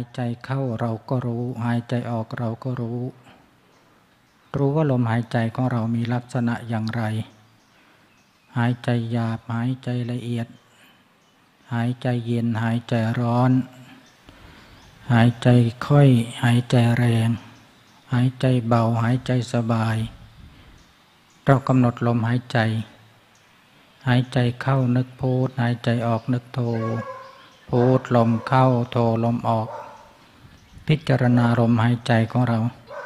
ใจเข้าเราก็รู้หายใจออกเราก็รู้ว่าลมหายใจของเรามีลักษณะอย่างไรหายใจหยาบหายใจละเอียดหายใจเย็นหายใจร้อนหายใจค่อยหายใจแรงหายใจเบาหายใจสบายเรากำหนดลมหายใจหายใจเข้านึกพุทหายใจออกนึกโทพุทลมเข้าโทลมออกพิจารณาลมหายใจของเรา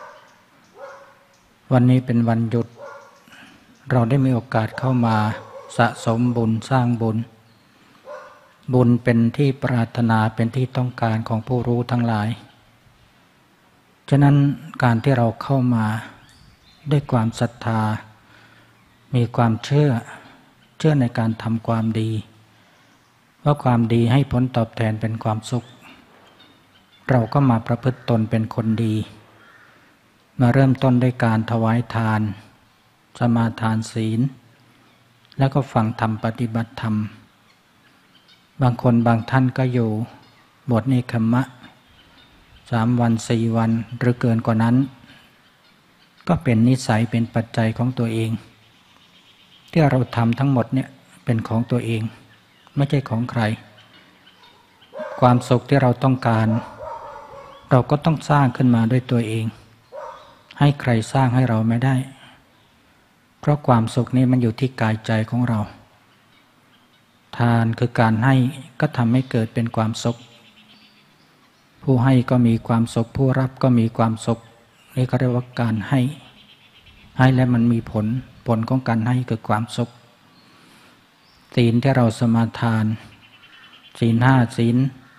วันนี้เป็นวันหยุดเราได้มีโอกาสเข้ามาสะสมบุญสร้างบุญเป็นที่ปรารถนาเป็นที่ต้องการของผู้รู้ทั้งหลายฉะนั้นการที่เราเข้ามาด้วยความศรัทธามีความเชื่อในการทำความดีว่าความดีให้ผลตอบแทนเป็นความสุขเราก็มาประพฤติตนเป็นคนดีมาเริ่มต้นด้วยการถวายทานสมาทานศีลแล้วก็ฟังธรรมปฏิบัติธรรมบางคนบางท่านก็อยู่บวชเนกขัมมะ3 วัน 4 วันหรือเกินกว่านั้นก็เป็นนิสัยเป็นปัจจัยของตัวเองที่เราทำทั้งหมดเนี่ยเป็นของตัวเองไม่ใช่ของใครความสุขที่เราต้องการเราก็ต้องสร้างขึ้นมาด้วยตัวเองให้ใครสร้างให้เราไม่ได้เพราะความสุขนี้มันอยู่ที่กายใจของเราทานคือการให้ก็ทำให้เกิดเป็นความสุขผู้ให้ก็มีความสุขผู้รับก็มีความสุขนี่เขาเรียกว่าการให้แล้วมันมีผลของการให้คือความสุขศีลที่เราสมาทานศีล 5 ศีล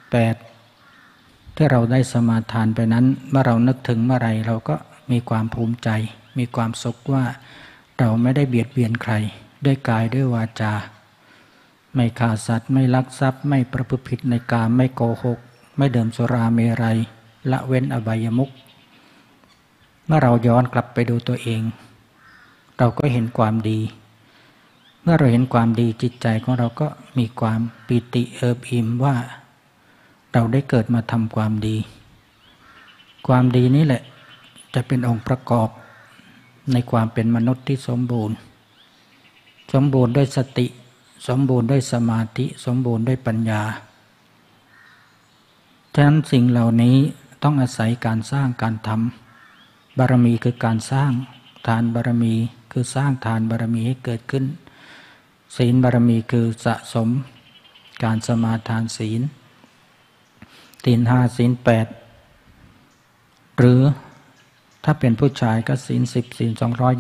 8ที่เราได้สมาทานไปนั้นเมื่อเรานึกถึงเมื่อไรเราก็มีความภูมิใจมีความสุขว่าเราไม่ได้เบียดเบียนใครด้วยกายด้วยวาจาไม่ฆ่าสัตว์ไม่ลักทรัพย์ไม่ประพฤติผิดในกามไม่โกหกไม่ดื่มสุราเมรัยละเว้นอบายมุขเมื่อเราย้อนกลับไปดูตัวเองเราก็เห็นความดีเมื่อเราเห็นความดีจิตใจของเราก็มีความปิติเอิบอิ่มว่าเราได้เกิดมาทำความดีความดีนี้แหละจะเป็นองค์ประกอบในความเป็นมนุษย์ที่สมบูรณ์ด้วยสติสมบูรณ์ด้วยสมาธิสมบูรณ์ด้วยปัญญาฉะนั้นสิ่งเหล่านี้ต้องอาศัยการสร้างการทำบารมีคือการสร้างทานบารมีคือสร้างทานบารมีให้เกิดขึ้นศีลบารมีคือสะสมการสมาทานศีลศีล 5 ศีล 8หรือถ้าเป็นผู้ชายก็ศีล 10 ศีล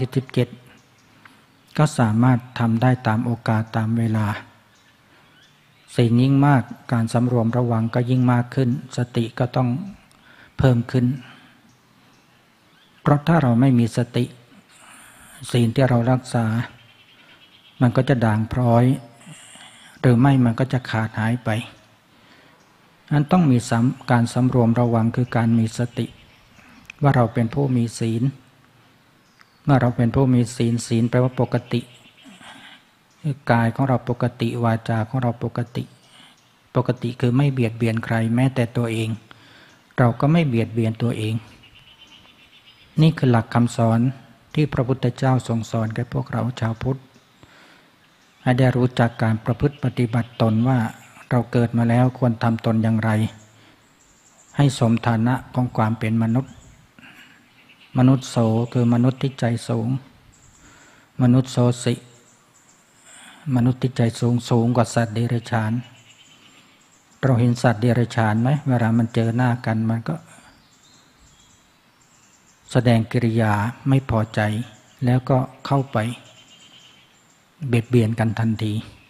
227ก็สามารถทำได้ตามโอกาสตามเวลาศีลยิ่งมากการสำรวมระวังก็ยิ่งมากขึ้นสติก็ต้องเพิ่มขึ้นเพราะถ้าเราไม่มีสติศีลที่เรารักษามันก็จะด่างพร้อยหรือไม่มันก็จะขาดหายไปนั้นต้องมีการสำรวมระวังคือการมีสติว่าเราเป็นผู้มีศีลเมื่อเราเป็นผู้มีศีลแปลว่าปกติกายของเราปกติวาจาของเราปกติคือไม่เบียดเบียนใครแม้แต่ตัวเองเราก็ไม่เบียดเบียนตัวเองนี่คือหลักคำสอนที่พระพุทธเจ้าทรงสอนแก่พวกเราชาวพุทธให้ได้รู้จักการประพฤติปฏิบัติตนว่าเราเกิดมาแล้วควรทำตนอย่างไรให้สมฐานะของความเป็นมนุษย์โสคือมนุษย์ที่ใจสูงมนุษย์โสสิมนุษย์ที่ใจสูงกว่าสัตว์เดรัจฉานเราเห็นสัตว์เดรัจฉานไหมเวลามันเจอหน้ากันมันก็แสดงกิริยาไม่พอใจแล้วก็เข้าไปเบียดเบียนกันทันที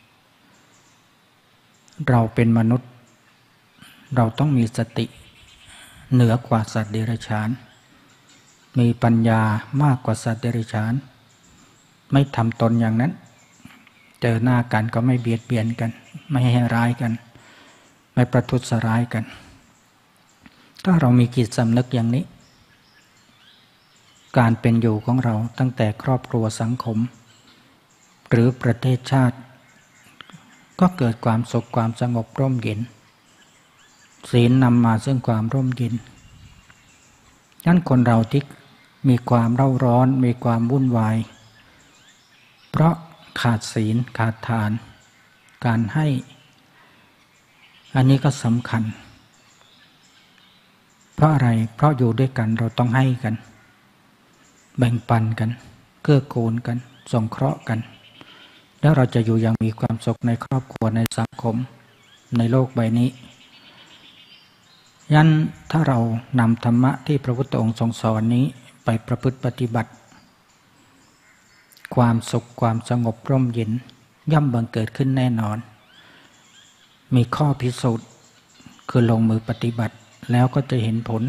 เราเป็นมนุษย์เราต้องมีสติเหนือกว่าสัตว์เดรัจฉานมีปัญญามากกว่าสัตว์เดรัจฉานไม่ทำตนอย่างนั้นเจอหน้ากันก็ไม่เบียดเบียนกันไม่ให้ร้ายกันไม่ประทุษร้ายกันถ้าเรามีจิตสำนึกอย่างนี้การเป็นอยู่ของเราตั้งแต่ครอบครัวสังคมหรือประเทศชาติก็เกิดความสุขความสงบร่มเย็นศีลนำมาซึ่งความร่มเย็นนั้นคนเราที่มีความเร่าร้อนมีความวุ่นวายเพราะขาดศีลขาดทานการให้อันนี้ก็สำคัญเพราะอะไรเพราะอยู่ด้วยกันเราต้องให้กันแบ่งปันกันเกื้อกูลกันสงเคราะห์กันแล้วเราจะอยู่อย่างมีความสุขในครอบครัวในสังคมในโลกใบนี้ยันถ้าเรานำธรรมะที่พระพุทธองค์ทรงสอนนี้ไปประพฤติปฏิบัติความสุขความสงบร่มเย็นย่อมบังเกิดขึ้นแน่นอนมีข้อพิสูจน์คือลงมือปฏิบัติแล้วก็จะเห็นผล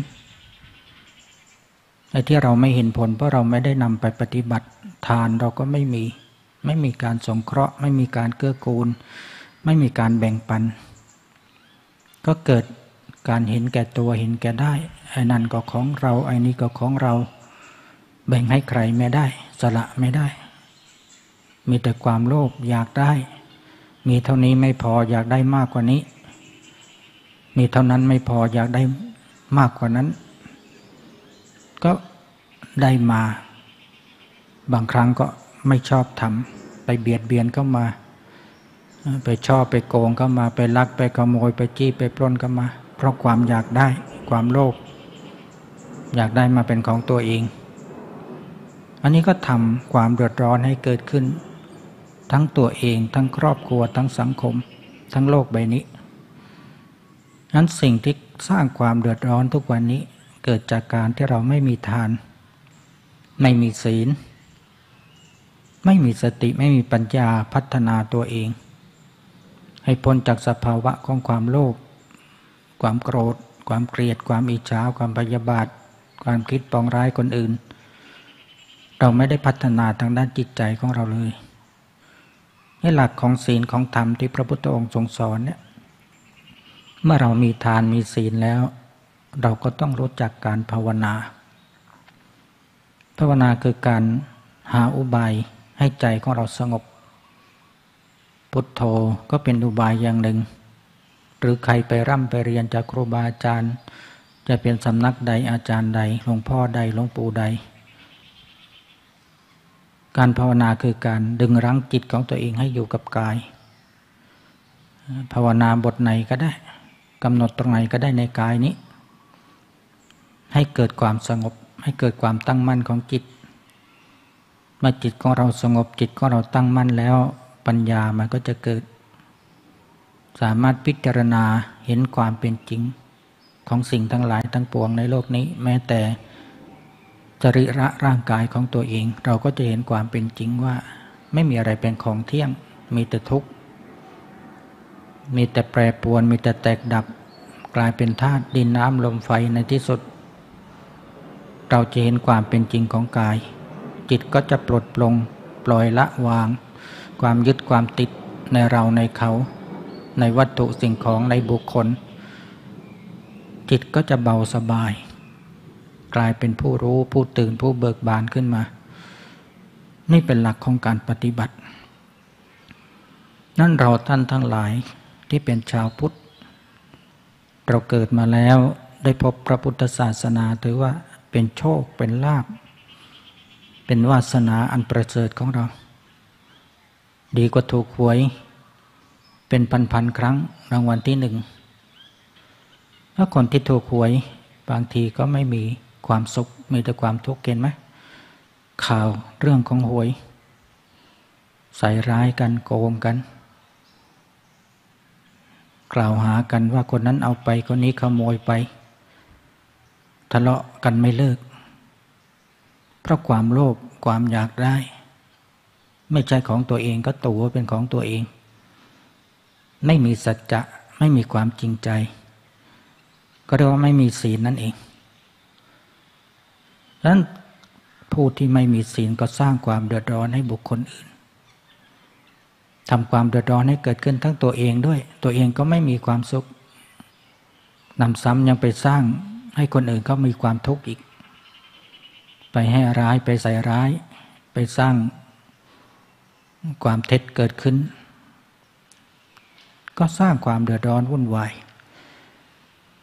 ไอ้ที่เราไม่เห็นผลเพราะเราไม่ได้นำไปปฏิบัติทานเราก็ไม่มีการสงเคราะห์ไม่มีการเกื้อกูลไม่มีการแบ่งปันก็เกิดการเห็นแก่ตัวเห็นแก่ได้ไอ้นั่นก็ของเราไอ้นี่ก็ของเราแบ่งให้ใครไม่ได้สละไม่ได้มีแต่ความโลภอยากได้มีเท่านี้ไม่พออยากได้มากกว่านี้มีเท่านั้นไม่พออยากได้มากกว่านั้นก็ได้มาบางครั้งก็ไม่ชอบทำไปเบียดเบียนเข้ามาไปชอบไปโกงเข้ามาไปลักไปขโมยไปจี้ไปปล้นเข้ามาเพราะความอยากได้ความโลภอยากได้มาเป็นของตัวเองอันนี้ก็ทำความเดือดร้อนให้เกิดขึ้นทั้งตัวเองทั้งครอบครัวทั้งสังคมทั้งโลกใบนี้นั้นสิ่งที่สร้างความเดือดร้อนทุกวันนี้เกิดจากการที่เราไม่มีทานไม่มีศีลไม่มีสติไม่มีปัญญาพัฒนาตัวเองให้พ้นจากสภาวะของความโลภความโกรธความเกลียดความอิจฉาความพยาบาทความคิดปองร้ายคนอื่นเราไม่ได้พัฒนาทางด้านจิตใจของเราเลยให้หลักของศีลของธรรมที่พระพุทธองค์ทรงสอนเนี่ยเมื่อเรามีทานมีศีลแล้วเราก็ต้องรู้จักการภาวนาภาวนาคือการหาอุบายให้ใจของเราสงบพุทโธก็เป็นอุบายอย่างหนึ่งหรือใครไปร่ำไปเรียนจากครูบาอาจารย์จะเป็นสำนักใดอาจารย์ใดหลวงพ่อใดหลวงปู่ใดการภาวนาคือการดึงรั้งจิตของตัวเองให้อยู่กับกายภาวนาบทไหนก็ได้กำหนดตรงไหนก็ได้ในกายนี้ให้เกิดความสงบให้เกิดความตั้งมั่นของจิตเมื่อจิตของเราสงบจิตของเราตั้งมั่นแล้วปัญญามันก็จะเกิดสามารถพิจารณาเห็นความเป็นจริงของสิ่งทั้งหลายทั้งปวงในโลกนี้แม้แต่สรีระร่างกายของตัวเองเราก็จะเห็นความเป็นจริงว่าไม่มีอะไรเป็นของเที่ยงมีแต่ทุกข์มีแต่แปรปรวนมีแต่แตกดับกลายเป็นธาตุดินน้ำลมไฟในที่สุดเราจะเห็นความเป็นจริงของกายจิตก็จะปลดปลงปล่อยละวางความยึดความติดในเราในเขาในวัตถุสิ่งของในบุคคลจิตก็จะเบาสบายกลายเป็นผู้รู้ผู้ตื่นผู้เบิกบานขึ้นมานี่เป็นหลักของการปฏิบัตินั่นเราท่านทั้งหลายที่เป็นชาวพุทธเราเกิดมาแล้วได้พบพระพุทธศาสนาถือว่าเป็นโชคเป็นลาภเป็นวาสนาอันประเสริฐของเราดีกว่าถูกหวยเป็นพันๆครั้งรางวัลที่หนึ่งถ้าคนที่ถูกหวยบางทีก็ไม่มีความสุขมีแต่ความทุกข์เห็นไหมข่าวเรื่องของหวยใส่ร้ายกันโกงกันกล่าวหากันว่าคนนั้นเอาไปคนนี้ขโมยไปทะเลาะกันไม่เลิกเพราะความโลภความอยากได้ไม่ใช่ของตัวเองก็ตัวเป็นของตัวเองไม่มีสัจจะไม่มีความจริงใจก็เรียกว่าไม่มีศีลนั่นเองดังนั้นผู้ที่ไม่มีศีลก็สร้างความเดือดร้อนให้บุคคลอื่นทำความเดือดร้อนให้เกิดขึ้นทั้งตัวเองด้วยตัวเองก็ไม่มีความสุขนำซ้ำยังไปสร้างให้คนอื่นเขามีความทุกข์อีกไปให้ร้ายไปใส่ร้ายไปสร้างความเท็จเกิดขึ้นก็สร้างความเดือดร้อนวุ่นวาย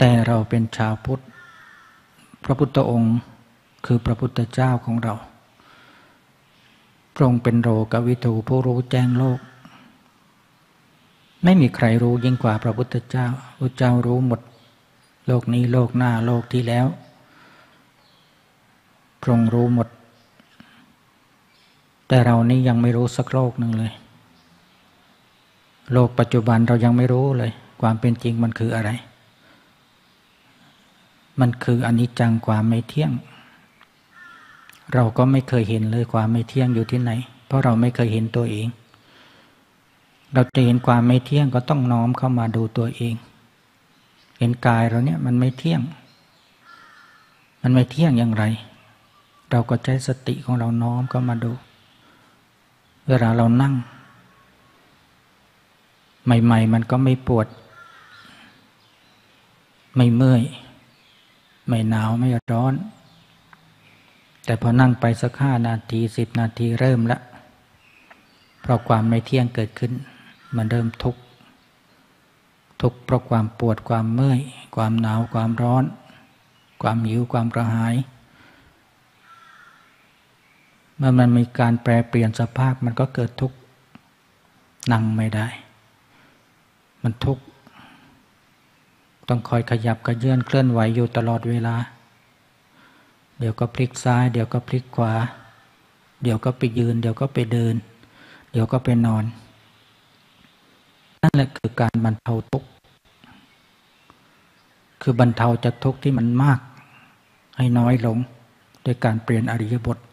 แต่เราเป็นชาวพุทธพระพุทธองค์คือพระพุทธเจ้าของเราพระองค์เป็นโลกวิทูผู้รู้แจ้งโลกไม่มีใครรู้ยิ่งกว่าพระพุทธเจ้าพระเจ้ารู้หมดโลกนี้โลกหน้าโลกที่แล้วพระองค์รู้หมดแต่เรานี่ยังไม่รู้สักโลกหนึ่งเลยโลกปัจจุบันเรายังไม่รู้เลยความเป็นจริงมันคืออะไรมันคืออนิจจังความไม่เที่ยงเราก็ไม่เคยเห็นเลยความไม่เที่ยงอยู่ที่ไหนเพราะเราไม่เคยเห็นตัวเองเราจะเห็นความไม่เที่ยงก็ต้องน้อมเข้ามาดูตัวเองเห็นกายเราเนี่ยมันไม่เที่ยงมันไม่เที่ยงอย่างไรเราก็ใช้สติของเราน้อมเข้ามาดูเวลาเรานั่งใหม่ๆมันก็ไม่ปวดไม่เมื่อยไม่หนาวไม่ร้อนแต่พอนั่งไปสัก5 นาที10 นาทีเริ่มละเพราะความไม่เที่ยงเกิดขึ้นมันเริ่มทุกข์เพราะความปวดความเมื่อยความหนาวความร้อนความหิวความกระหายเมื่อมันมีการแปรเปลี่ยนสภาพมันก็เกิดทุกข์นั่งไม่ได้มันทุกข์ต้องคอยขยับกระเยื่อนเคลื่อนไหวอยู่ตลอดเวลาเดี๋ยวก็พลิกซ้ายเดี๋ยวก็พลิกขวาเดี๋ยวก็ไปยืนเดี๋ยวก็ไปเดินเดี๋ยวก็ไปนอนนั่นแหละคือการบรรเทาทุกข์คือบรรเทาจากทุกข์ที่มันมากให้น้อยลงโดยการเปลี่ยนอริยบท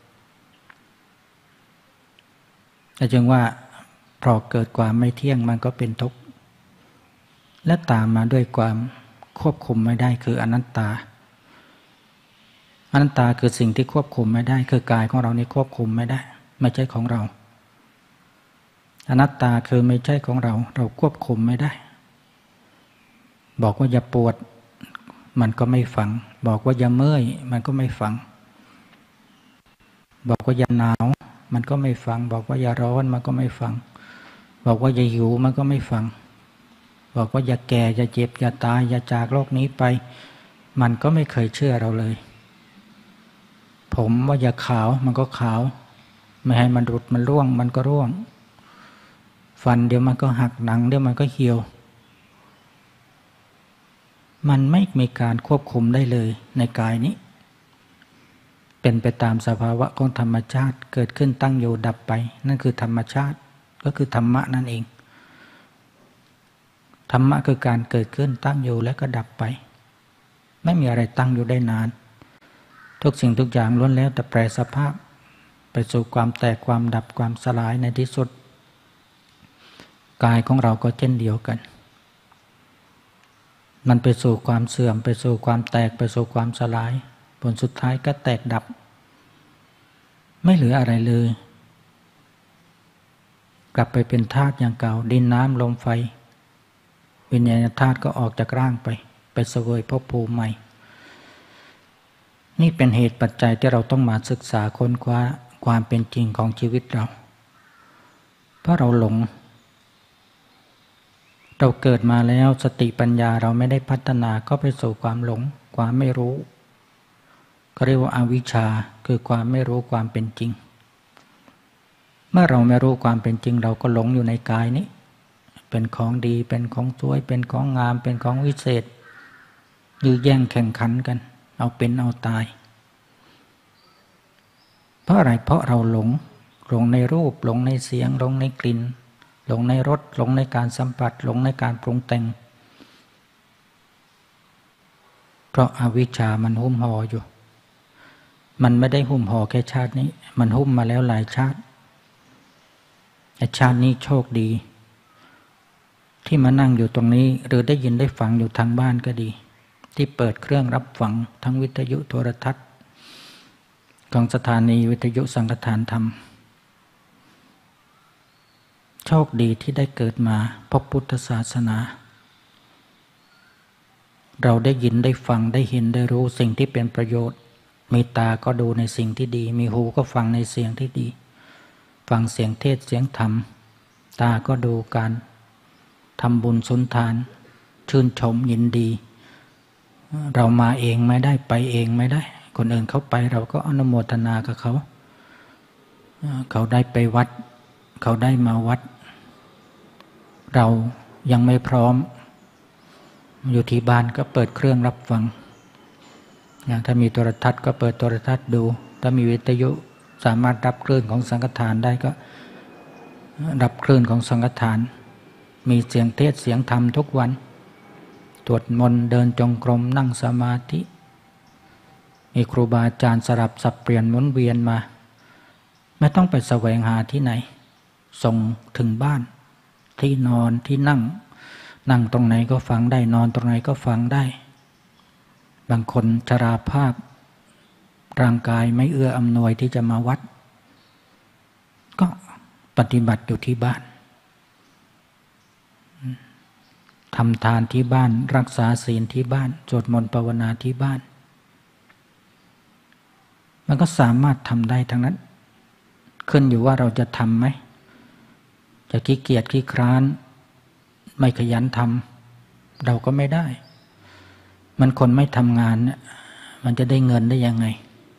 แต่จึงว่าพอเกิดความไม่เที่ยงมันก็เป็นทุกข์และตามมาด้วยความควบคุมไม่ได้คืออนัตตาอนัตตาคือสิ่งที่ควบคุมไม่ได้คือกายของเรานี่ควบคุมไม่ได้ไม่ใช่ของเราอนัตตาคือไม่ใช่ของเราเราควบคุมไม่ได้บอกว่าอย่าปวดมันก็ไม่ฟังบอกว่าอย่าเมื่อยมันก็ไม่ฟังบอกว่าอย่าหนาวมันก็ไม่ฟังบอกว่าอย่าร้อนมันก็ไม่ฟังบอกว่าอย่าหิวมันก็ไม่ฟังบอกว่าอย่าแก่อย่าเจ็บอย่าตายอย่าจากโลกนี้ไปมันก็ไม่เคยเชื่อเราเลยผมว่าอย่าขาวมันก็ขาวไม่ให้มันหลุดมันร่วงมันก็ร่วงฟันเดี๋ยวมันก็หักหนังเดี๋ยวมันก็เหี่ยวมันไม่มีการควบคุมได้เลยในกายนี้เป็นไปตามสภาวะของธรรมชาติเกิดขึ้นตั้งอยู่ดับไปนั่นคือธรรมชาติก็คือธรรมะนั่นเองธรรมะคือการเกิดขึ้นตั้งอยู่แล้วก็ดับไปไม่มีอะไรตั้งอยู่ได้นานทุกสิ่งทุกอย่างล้วนแล้วแต่แปรสภาพไปสู่ความแตกความดับความสลายในที่สุดกายของเราก็เช่นเดียวกันมันไปสู่ความเสื่อมไปสู่ความแตกไปสู่ความสลายผลสุดท้ายก็แตกดับไม่เหลืออะไรเลยกลับไปเป็นธาตุอย่างเก่าดินน้ำลมไฟวิญญาณธาตุก็ออกจากร่างไปเสวยภพภูมิใหม่นี่เป็นเหตุปัจจัยที่เราต้องมาศึกษาค้นคว้าความเป็นจริงของชีวิตเราเพราะเราหลงเราเกิดมาแล้วสติปัญญาเราไม่ได้พัฒนาก็ไปสู่ความหลงความไม่รู้ก็เรียกว่าอวิชชาคือความไม่รู้ความเป็นจริงเมื่อเราไม่รู้ความเป็นจริงเราก็หลงอยู่ในกายนี้เป็นของดีเป็นของสวยเป็นของงามเป็นของวิเศษยื้อแย่งแข่งขันกันเอาเป็นเอาตายเพราะอะไรเพราะเราหลงในรูปหลงในเสียงหลงในกลิ่นหลงในรสหลงในการสัมผัสหลงในการปรุงแต่งเพราะอวิชชามันหุ้มห่ออยู่มันไม่ได้หุ้มห่อแค่ชาตินี้มันหุ้มมาแล้วหลายชาติแต่ชาตินี้โชคดีที่มานั่งอยู่ตรงนี้หรือได้ยินได้ฟังอยู่ทางบ้านก็ดีที่เปิดเครื่องรับฟังทั้งวิทยุโทรทัศน์ของสถานีวิทยุสังฆทานธรรมโชคดีที่ได้เกิดมาพบพุทธศาสนาเราได้ยินได้ฟังได้เห็นได้รู้สิ่งที่เป็นประโยชน์มีตาก็ดูในสิ่งที่ดีมีหูก็ฟังในเสียงที่ดีฟังเสียงเทศเสียงธรรมตาก็ดูการทำบุญสุนทานชื่นชมยินดีเรามาเองไม่ได้ไปเองไม่ได้คนอื่นเขาไปเราก็อนุโมทนากับเขาเขาได้ไปวัดเขาได้มาวัดเรายังไม่พร้อมอยู่ที่บ้านก็เปิดเครื่องรับฟังถ้ามีโทรทัศน์ก็เปิดโทรทัศน์ดูถ้ามีวิทยุสามารถรับคลื่นของสังฆทานได้ก็รับคลื่นของสังฆทานมีเสียงเทศเสียงธรรมทุกวันสวดมนต์เดินจงกรมนั่งสมาธิมีครูบาอาจารย์สลับสับเปลี่ยนหมุนเวียนมาไม่ต้องไปแสวงหาที่ไหนส่งถึงบ้านที่นอนที่นั่งตรงไหนก็ฟังได้นอนตรงไหนก็ฟังได้บางคนชราภาพร่างกายไม่เอื้ออำนวยที่จะมาวัดก็ปฏิบัติอยู่ที่บ้านทำทานที่บ้านรักษาศีลที่บ้านสวดมนต์ภาวนาที่บ้านมันก็สามารถทำได้ทั้งนั้นขึ้นอยู่ว่าเราจะทำไหมจะขี้เกียจขี้คร้านไม่ขยันทำเราก็ไม่ได้มันคนไม่ทำงานเนี่ยมันจะได้เงินได้ยังไง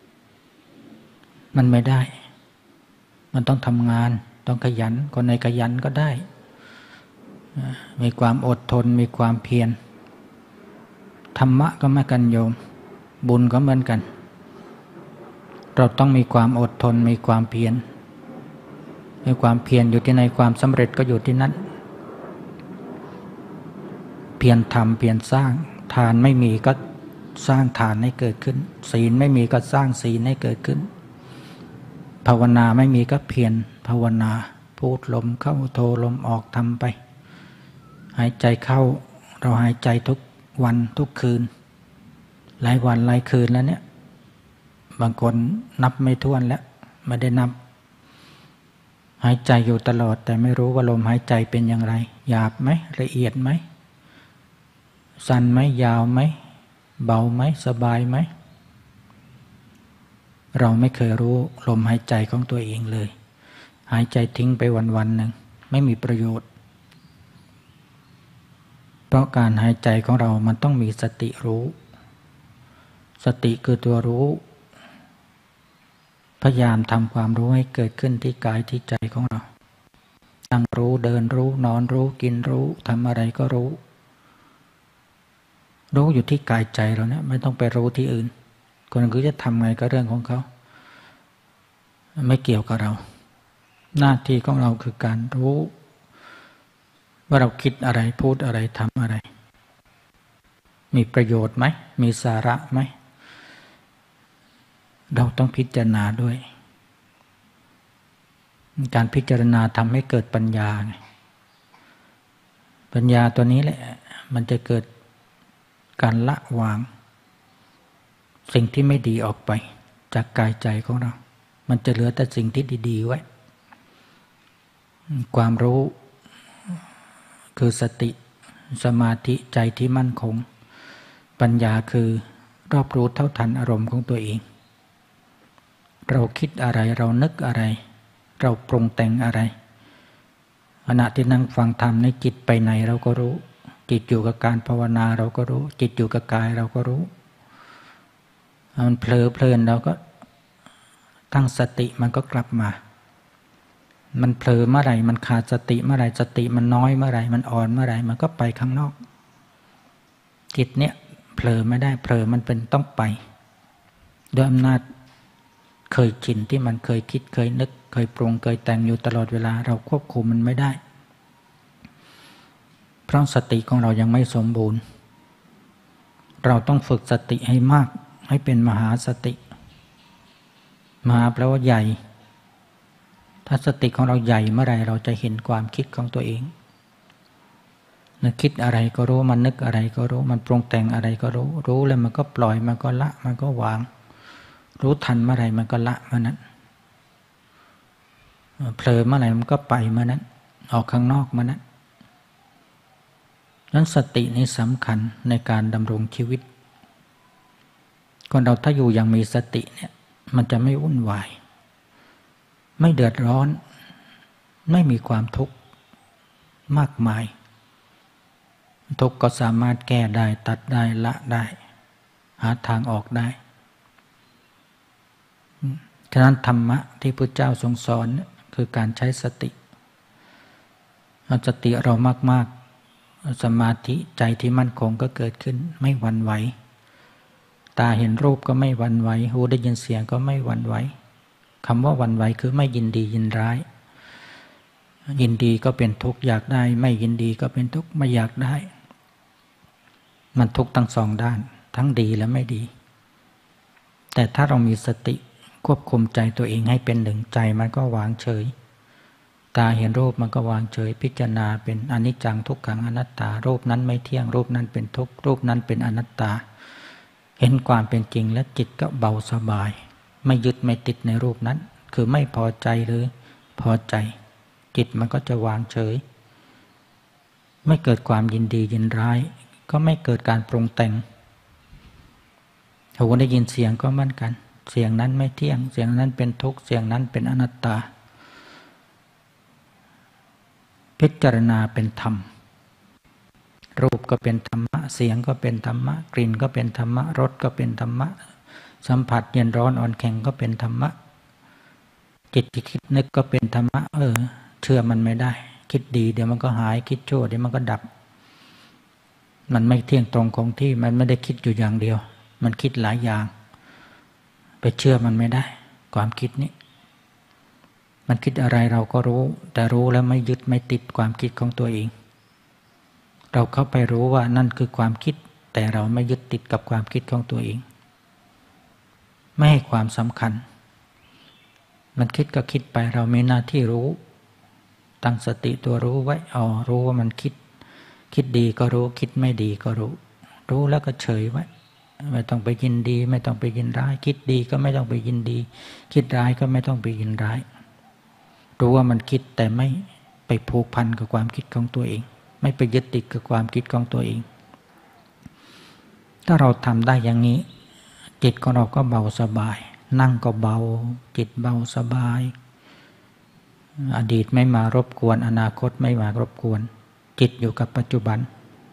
มันไม่ได้มันต้องทำงานต้องขยันคนไหนขยันก็ได้มีความอดทนมีความเพียรธรรมะก็เหมือนกันโยมบุญก็เหมือนกันเราต้องมีความอดทนมีความเพียรมีความเพียรอยู่ที่ไหนความสำเร็จก็อยู่ที่นั้นเพียรทำเพียรสร้างทานไม่มีก็สร้างทานให้เกิดขึ้นศีลไม่มีก็สร้างศีลให้เกิดขึ้นภาวนาไม่มีก็เพียรภาวนาพูดลมเข้าโทลมออกทำไปหายใจเข้าเราหายใจทุกวันทุกคืนหลายวันหลายคืนแล้วเนี่ยบางคนนับไม่ถ้วนแล้วไม่ได้นับหายใจอยู่ตลอดแต่ไม่รู้ว่าลมหายใจเป็นอย่างไรหยาบไหมละเอียดไหมสั้นไหมยาวไหมเบาไหมสบายไหมเราไม่เคยรู้ลมหายใจของตัวเองเลยหายใจทิ้งไปวันๆหนึ่งไม่มีประโยชน์เพราะการหายใจของเรามันต้องมีสติรู้สติคือตัวรู้พยายามทำความรู้ให้เกิดขึ้นที่กายที่ใจของเรานั่งรู้เดินรู้นอนรู้กินรู้ทำอะไรก็รู้อยู่ที่กายใจเราเนี่ยไม่ต้องไปรู้ที่อื่นคนอื่นจะทำไงก็เรื่องของเขาไม่เกี่ยวกับเราหน้าที่ของเราคือการรู้ว่าเราคิดอะไรพูดอะไรทำอะไรมีประโยชน์ไหมมีสาระไหมเราต้องพิจารณาด้วยการพิจารณาทำให้เกิดปัญญาไงปัญญาตัวนี้แหละมันจะเกิดการละวางสิ่งที่ไม่ดีออกไปจากกายใจของเรามันจะเหลือแต่สิ่งที่ดีๆไว้ความรู้คือสติสมาธิใจที่มั่นคงปัญญาคือรอบรู้เท่าทันอารมณ์ของตัวเองเราคิดอะไรเรานึกอะไรเราปรุงแต่งอะไรขณะที่นั่งฟังธรรมในจิตไปไหนเราก็รู้จิตอยู่กับการภาวนาเราก็รู้จิตอยู่กับกายเราก็รู้มันเผลอเพลินเราก็ตั้งสติมันก็กลับมามันเผลอเมื่อไหร่มันขาดสติเมื่อไหร่สติมันน้อยเมื่อไหร่มันอ่อนเมื่อไหร่มันก็ไปข้างนอกจิตเนี่ยเผลอไม่ได้เผลอมันเป็นต้องไปด้วยอำนาจเคยชินที่มันเคยคิดเคยนึกเคยปรุงเคยแต่งอยู่ตลอดเวลาเราควบคุมมันไม่ได้เพราะสติของเรายังไม่สมบูรณ์เราต้องฝึกสติให้มากให้เป็นมหาสติมหาแปลว่าใหญ่ถ้าสติของเราใหญ่เมื่อไรเราจะเห็นความคิดของตัวเองมันคิดอะไรก็รู้มันนึกอะไรก็รู้มันปรุงแต่งอะไรก็รู้แล้วมันก็ปล่อยมันก็ละมันก็วางรู้ทันเมื่อไรมันก็ละเมื่อนั้นเผลอเมื่อไหร่มันก็ไปเมื่อนั้นออกข้างนอกเมื่อนั้นนั้นสตินี้สำคัญในการดำรงชีวิตคนเราถ้าอยู่อย่างมีสติเนี่ยมันจะไม่วุ่นวายไม่เดือดร้อนไม่มีความทุกข์มากมายทุกข์ก็สามารถแก้ได้ตัดได้ละได้หาทางออกได้ฉะนั้นธรรมะที่พระเจ้าทรงสอนคือการใช้สติเอาสติเรามากๆสมาธิใจที่มั่นคงก็เกิดขึ้นไม่หวั่นไหวตาเห็นรูปก็ไม่หวั่นไหวหูได้ยินเสียงก็ไม่หวั่นไหวคำว่าหวั่นไหวคือไม่ยินดียินร้ายยินดีก็เป็นทุกข์อยากได้ไม่ยินดีก็เป็นทุกข์ไม่อยากได้มันทุกข์ทั้งสองด้านทั้งดีและไม่ดีแต่ถ้าเรามีสติควบคุมใจตัวเองให้เป็นหนึ่งใจมันก็วางเฉยตาเห็นรูปมันก็วางเฉยพิจารณาเป็นอนิจจังทุกขังอนัตตารูปนั้นไม่เที่ยงรูปนั้นเป็นทุกข์รูปนั้นเป็นอนัตตาเห็นความเป็นจริงและจิตก็เบาสบายไม่ยึดไม่ติดในรูปนั้นคือไม่พอใจหรือพอใจจิตมันก็จะวางเฉยไม่เกิดความยินดียินร้ายก็ไม่เกิดการปรุงแต่งหูได้ยินเสียงก็เหมือนกันเสียงนั้นไม่เที่ยงเสียงนั้นเป็นทุกข์เสียงนั้นเป็นอนัตตาพิจารณาเป็นธรรมรูปก็เป็นธรรมะเสียงก็เป็นธรรมะกลิ่นก็เป็นธรรมะรสก็เป็นธรรมะสัมผัสเย็นร้อนอ่อนแข็งก็เป็นธรรมะจิตที่คิดนึกก็เป็นธรรมะเชื่อมันไม่ได้คิดดีเดี๋ยวมันก็หายคิดชั่วเดี๋ยวมันก็ดับมันไม่เที่ยงตรงคงที่มันไม่ได้คิดอยู่อย่างเดียวมันคิดหลายอย่างไปเชื่อมันไม่ได้ความคิดนี้มันคิดอะไรเราก็รู้แต่รู้แล้วไม่ยึดไม่ติดความคิดของตัวเองเราเข้าไปรู้ว่านั่นคือความคิดแต่เราไม่ยึดติดกับความคิดของตัวเองไม่ให้ความสำคัญมันคิดก็คิดไปเรามีหน้าที่รู้ตั้งสติตัวรู้ไว้รู้ว่ามันคิดดีก็รู้คิดไม่ดีก็รู้แล้วก็เฉยไว้ไม่ต้องไปยินดีไม่ต้องไปยินร้ายคิดดีก็ไม่ต้องไปยินดีคิดร้ายก็ไม่ต้องไปยินร้ายรู้ว่ามันคิดแต่ไม่ไปผูกพันกับความคิดของตัวเองไม่ไปยึดติดกับความคิดของตัวเองถ้าเราทำได้อย่างนี้จิตของเราก็เบาสบายนั่งก็เบาจิตเบาสบายอดีตไม่มารบกวนอนาคตไม่มารบกวนจิตอยู่กับปัจจุบัน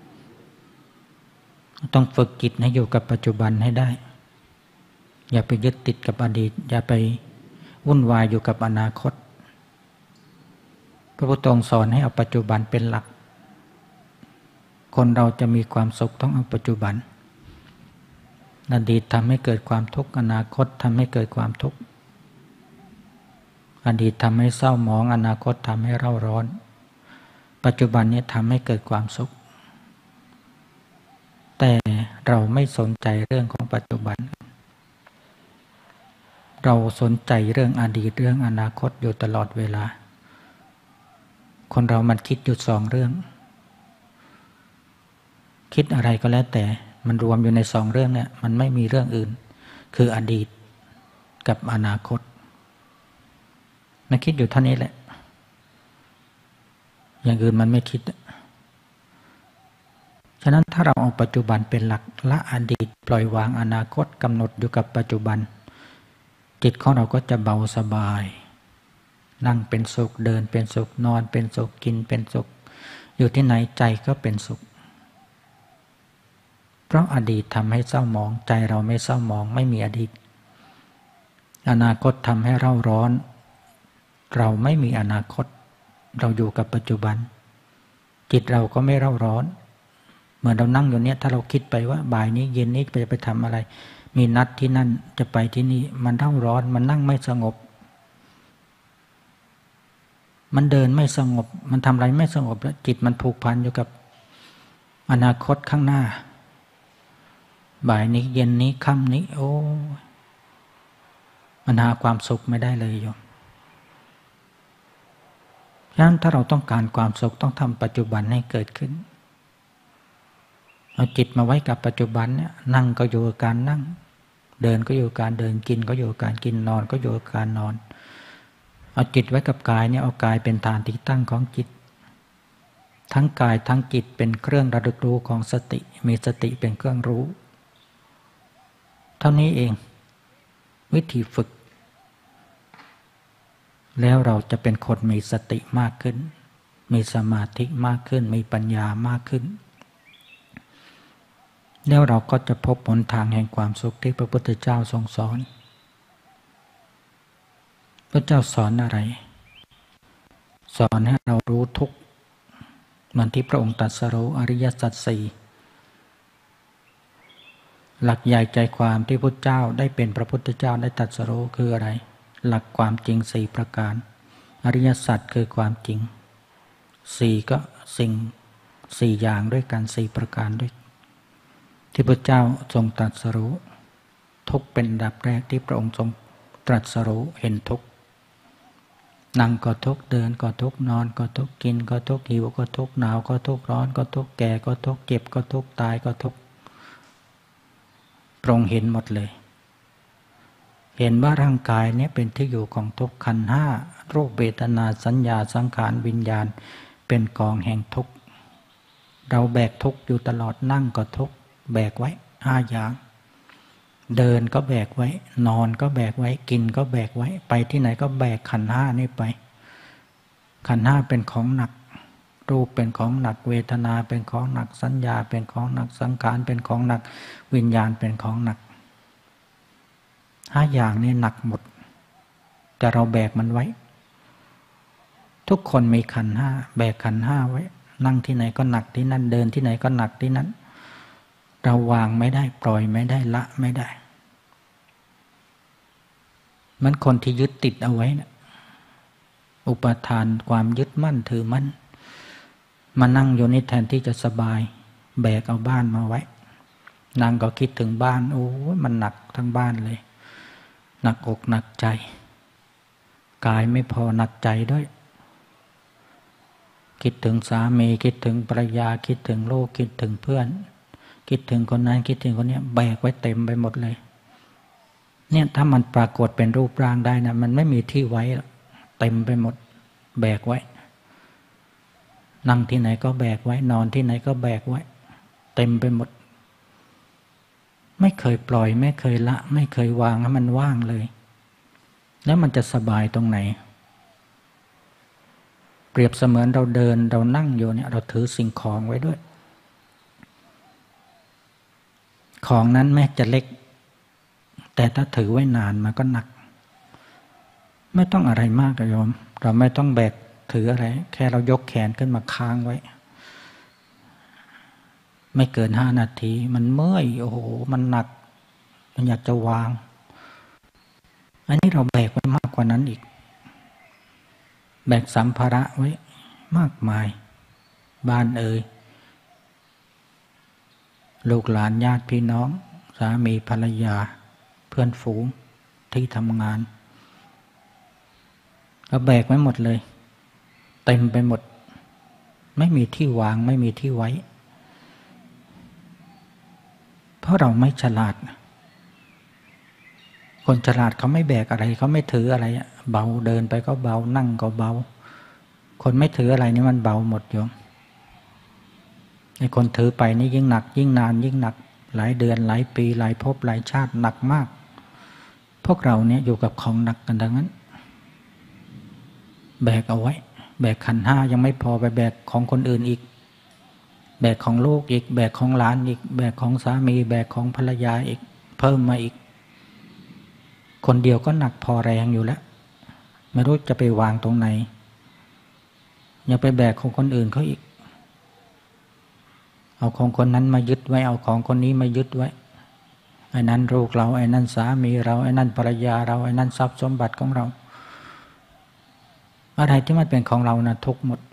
ต้องฝึกจิตให้อยู่กับปัจจุบันให้ได้อย่าไปยึดติดกับอดีตอย่าไปวุ่นวายอยู่กับอนาคตพระพุทธองค์สอนให้เอาปัจจุบันเป็นหลักคนเราจะมีความสุขต้องเอาปัจจุบันอดีตทำให้เกิดความทุกข์อนาคตทำให้เกิดความทุกข์อดีตทำให้เศร้าหมองอนาคตทำให้เร่าร้อนปัจจุบันนี้ทำให้เกิดความสุขแต่เราไม่สนใจเรื่องของปัจจุบันเราสนใจเรื่องอดีตเรื่องอนาคตอยู่ตลอดเวลาคนเรามันคิดอยู่สองเรื่องคิดอะไรก็แล้วแต่มันรวมอยู่ในสองเรื่องเนี่ยมันไม่มีเรื่องอื่นคืออดีตกับอนาคตมันคิดอยู่เท่านี้แหละอย่างอื่นมันไม่คิดฉะนั้นถ้าเราเอาปัจจุบันเป็นหลักละอดีตปล่อยวางอนาคตกำหนดอยู่กับปัจจุบันจิตของเราก็จะเบาสบายนั่งเป็นสุขเดินเป็นสุขนอนเป็นสุขกินเป็นสุขอยู่ที่ไหนใจก็เป็นสุขเพราะอดีตทำให้เศร้าหมองใจเราไม่เศร้าหมองไม่มีอดีตอนาคตทำให้เร่าร้อนเราไม่มีอนาคตเราอยู่กับปัจจุบันจิตเราก็ไม่เร่าร้อนเหมือนเรานั่งอยู่เนี้ยถ้าเราคิดไปว่าบ่ายนี้เย็นนี้จะไปทำอะไรมีนัดที่นั่นจะไปที่นี่มันเร่าร้อนมันนั่งไม่สงบมันเดินไม่สงบมันทำอะไรไม่สงบแล้วจิตมันผูกพันอยู่กับอนาคตข้างหน้าบ่ายนี้เย็นนี้ค่ำนี้โอ้มันหาความสุขไม่ได้เลยโยมฉะนั้นถ้าเราต้องการความสุขต้องทำปัจจุบันให้เกิดขึ้นเอาจิตมาไว้กับปัจจุบันเนี่ยนั่งก็อยู่กับการนั่งเดินก็อยู่กับการเดินกินก็อยู่กับการกินนอนก็อยู่กับการนอนเอาจิตไว้กับกายเนี่ยเอากายเป็นฐานที่ตั้งของจิตทั้งกายทั้งจิตเป็นเครื่องระลึกรู้ของสติมีสติเป็นเครื่องรู้เท่านี้เองวิธีฝึกแล้วเราจะเป็นคนมีสติมากขึ้นมีสมาธิมากขึ้นมีปัญญามากขึ้นแล้วเราก็จะพบหนทางแห่งความสุขที่พระพุทธเจ้าทรงสอนพระเจ้าสอนอะไรสอนให้เรารู้ทุกข์เหมือนที่พระองค์ตรัสรู้อริยสัจสี่หลักใหญ่ใจความที่พุทธเจ้าได้เป็นพระพุทธเจ้าได้ตรัสรู้คืออะไรหลักความจริง4ประการอริยสัจคือความจริง4ก็สิ่ง4อย่างด้วยกัน4ประการด้วยที่พระเจ้าทรงตรัสรู้ทุกข์เป็นอันดับแรกที่พระองค์ทรงตรัสรู้เห็นทุกข์นั่งก็ทุกข์เดินก็ทุกข์นอนก็ทุกข์กินก็ทุกข์หิวก็ทุกข์หนาวก็ทุกข์ร้อนก็ทุกข์แก่ก็ทุกข์เจ็บก็ทุกข์ตายก็ทุกข์พระองค์เห็นหมดเลยเห็นว่าร่างกายนี้เป็นที่อยู่ของทุกข์ขันธ์ห้ารูปเวทนาสัญญาสังขารวิญญาณเป็นกองแห่งทุกข์เราแบกทุกข์อยู่ตลอดนั่งก็ทุกข์แบกไว้5อย่างเดินก็แบกไว้นอนก็แบกไว้กินก็แบกไว้ไปที่ไหนก็แบกขันธ์ห้านี่ไปขันธ์ห้าเป็นของหนักรูปเป็นของหนักเวทนาเป็นของหนักสัญญาเป็นของหนักสังขารเป็นของหนักวิญญาณเป็นของหนัก5อย่างนี้หนักหมดแต่เราแบกมันไว้ทุกคนมีขันธ์ห้าแบกขันธ์ห้าไว้นั่งที่ไหนก็หนักที่นั่นเดินที่ไหนก็หนักที่นั้นเราวางไม่ได้ปล่อยไม่ได้ละไม่ได้มันคนที่ยึดติดเอาไว้นะอุปทานความยึดมั่นถือมั่นมานั่งอยู่นี่แทนที่จะสบายแบกเอาบ้านมาไว้นั่งก็คิดถึงบ้านโอ้ยมันหนักทั้งบ้านเลยหนักอกหนักใจกายไม่พอหนักใจด้วยคิดถึงสามีคิดถึงภรรยาคิดถึงลูกคิดถึงเพื่อนคิดถึงคนนั้นคิดถึงคนนี้แบกไว้เต็มไปหมดเลยเนี่ยถ้ามันปรากฏเป็นรูปร่างได้นะมันไม่มีที่ไว้เต็มไปหมดแบกไว้นั่งที่ไหนก็แบกไว้นอนที่ไหนก็แบกไว้เต็มไปหมดไม่เคยปล่อยไม่เคยละไม่เคยวางให้มันว่างเลยแล้วมันจะสบายตรงไหนเปรียบเสมือนเราเดินเรานั่งอยู่เนี่ยเราถือสิ่งของไว้ด้วยของนั้นแม้จะเล็กแต่ถ้าถือไว้นานมันก็หนักไม่ต้องอะไรมากโยมเราไม่ต้องแบกถืออะไรแค่เรายกแขนขึ้นมาค้างไว้ไม่เกิน5 นาทีมันเมื่อยโอ้โหมันหนักมันอยากจะวางอันนี้เราแบกไว้มากกว่านั้นอีกแบกสัมภาระไว้มากมายบ้านลูกหลานญาติพี่น้องสามีภรรยาเพื่อนฝูงที่ทำงานเราแบกไว้หมดเลยเต็มไปหมดไม่มีที่วางไม่มีที่ไว้เพราะเราไม่ฉลาดคนฉลาดเขาไม่แบกอะไรเขาไม่ถืออะไรเบาเดินไปก็เบานั่งก็เบาคนไม่ถืออะไรนี่มันเบาหมดโยมไอ้คนถือไปนี่ยิ่งหนักยิ่งนานยิ่งหนักหลายเดือนหลายปีหลายภพหลายชาติหนักมากพวกเราเนี่ยอยู่กับของหนักกันดังนั้นแบกเอาไว้แบกขันธ์ห้ายังไม่พอไปแบกของคนอื่นอีกแบกของลูกอีกแบกของหลานอีกแบกของสามีแบกของภรรยาอีกเพิ่มมาอีกคนเดียวก็หนักพอแรงอยู่แล้วไม่รู้จะไปวางตรงไหนอย่าไปแบกของคนอื่นเขาอีกเอาของคนนั้นมายึดไว้เอาของคนนี้มายึดไว้ไอ้นั้นลูกเราไอ้นั้นสามีเราไอ้นั้นภรรยาเราไอ้นั้นทรัพย์สมบัติของเราอะไรที่มันเป็นของเรานะทุกหมด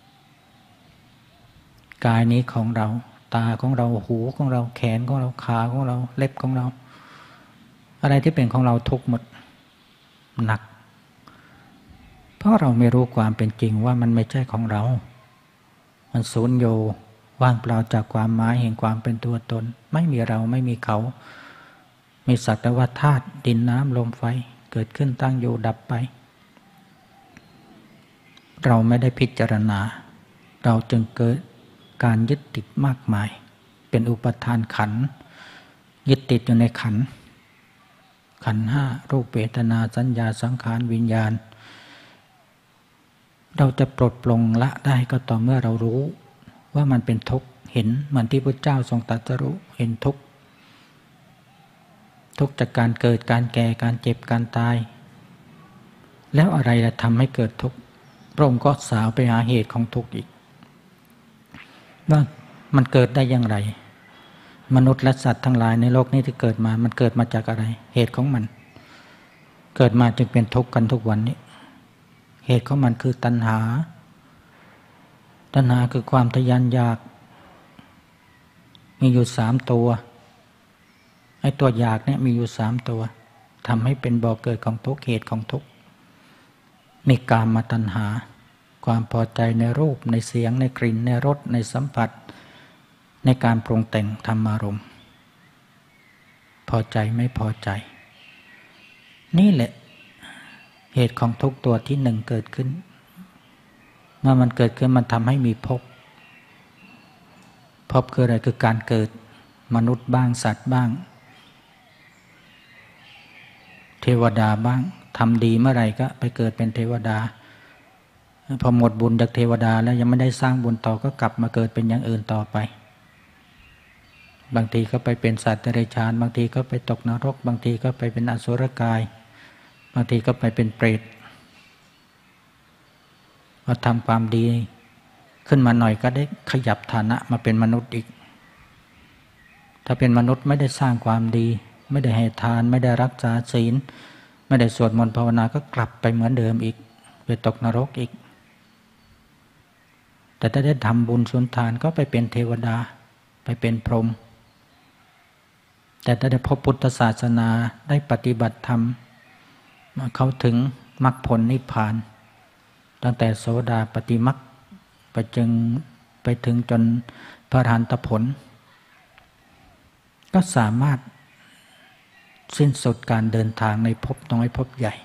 กายนี้ของเราตาของเราหูของเราแขนของเราขาของเราเล็บของเราอะไรที่เป็นของเราทุกหมดหนักเพราะเราไม่รู้ความเป็นจริงว่ามันไม่ใช่ของเรามันสูญโยว่างเปล่าจากความหมายแห่งความเป็นตัวตนไม่มีเราไม่มีเขามีสักแต่ว่าธาตุดินน้ำลมไฟเกิดขึ้นตั้งอยู่ดับไปเราไม่ได้พิจารณาเราจึงเกิดการยึดติดมากมายเป็นอุปทานขันธ์ยึดติดอยู่ในขันธ์ห้ารูปเวทนาสัญญาสังขารวิญญาณเราจะปลดปลงละได้ก็ต่อเมื่อเรารู้ว่ามันเป็นทุกข์เห็นเหมือนที่พระเจ้าทรงตรัสรู้เห็นทุกข์จากการเกิดการแก่การเจ็บการตายแล้วอะไรจะทำให้เกิดทุกข์พระองค์ก็สาวไปหาเหตุของทุกข์อีกว่ามันเกิดได้อย่างไรมนุษย์และสัตว์ทั้งหลายในโลกนี้ที่เกิดมามันเกิดมาจากอะไรเหตุของมันเกิดมาจึงเป็นทุกข์กันทุกวันนี้เหตุของมันคือตัณหาคือความทะยานอยากมีอยู่3 ตัวไอ้ตัวอยากเนี่ยมีอยู่3 ตัวทำให้เป็นบ่อเกิดของทุกข์เหตุของทุกข์มีกามตัณหาความพอใจในรูปในเสียงในกลิ่นในรสในสัมผัสในการปรุงแต่งธรรมารมณ์พอใจไม่พอใจนี่แหละเหตุของทุกตัวที่1เกิดขึ้นเมื่อมันเกิดขึ้นมันทำให้มีภพคืออะไรคือการเกิดมนุษย์บ้างสัตว์บ้างเทวดาบ้างทำดีเมื่อไหร่ก็ไปเกิดเป็นเทวดาพอหมดบุญจากเทวดาแล้วยังไม่ได้สร้างบุญต่อก็กลับมาเกิดเป็นอย่างอื่นต่อไปบางทีก็ไปเป็นสัตว์เดรัจฉานบางทีก็ไปตกนรกบางทีก็ไปเป็นอสุรกายบางทีก็ไปเป็นเปรตพอทำความดีขึ้นมาหน่อยก็ได้ขยับฐานะมาเป็นมนุษย์อีกถ้าเป็นมนุษย์ไม่ได้สร้างความดีไม่ได้ให้ทานไม่ได้รักษาศีลไม่ได้สวดมนต์ภาวนาก็กลับไปเหมือนเดิมอีกไปตกนรกอีกแต่ถ้าได้ทำบุญสุนทานก็ไปเป็นเทวดาไปเป็นพรหมแต่ถ้าได้พบพุทธศาสนาได้ปฏิบัติธรรมเข้าถึงมรรคผลนิพพานตั้งแต่โสดาปัตติมรรคไปถึงจนพระอรหันตผลก็สามารถสิ้นสุดการเดินทางในภพน้อยภพใหญ่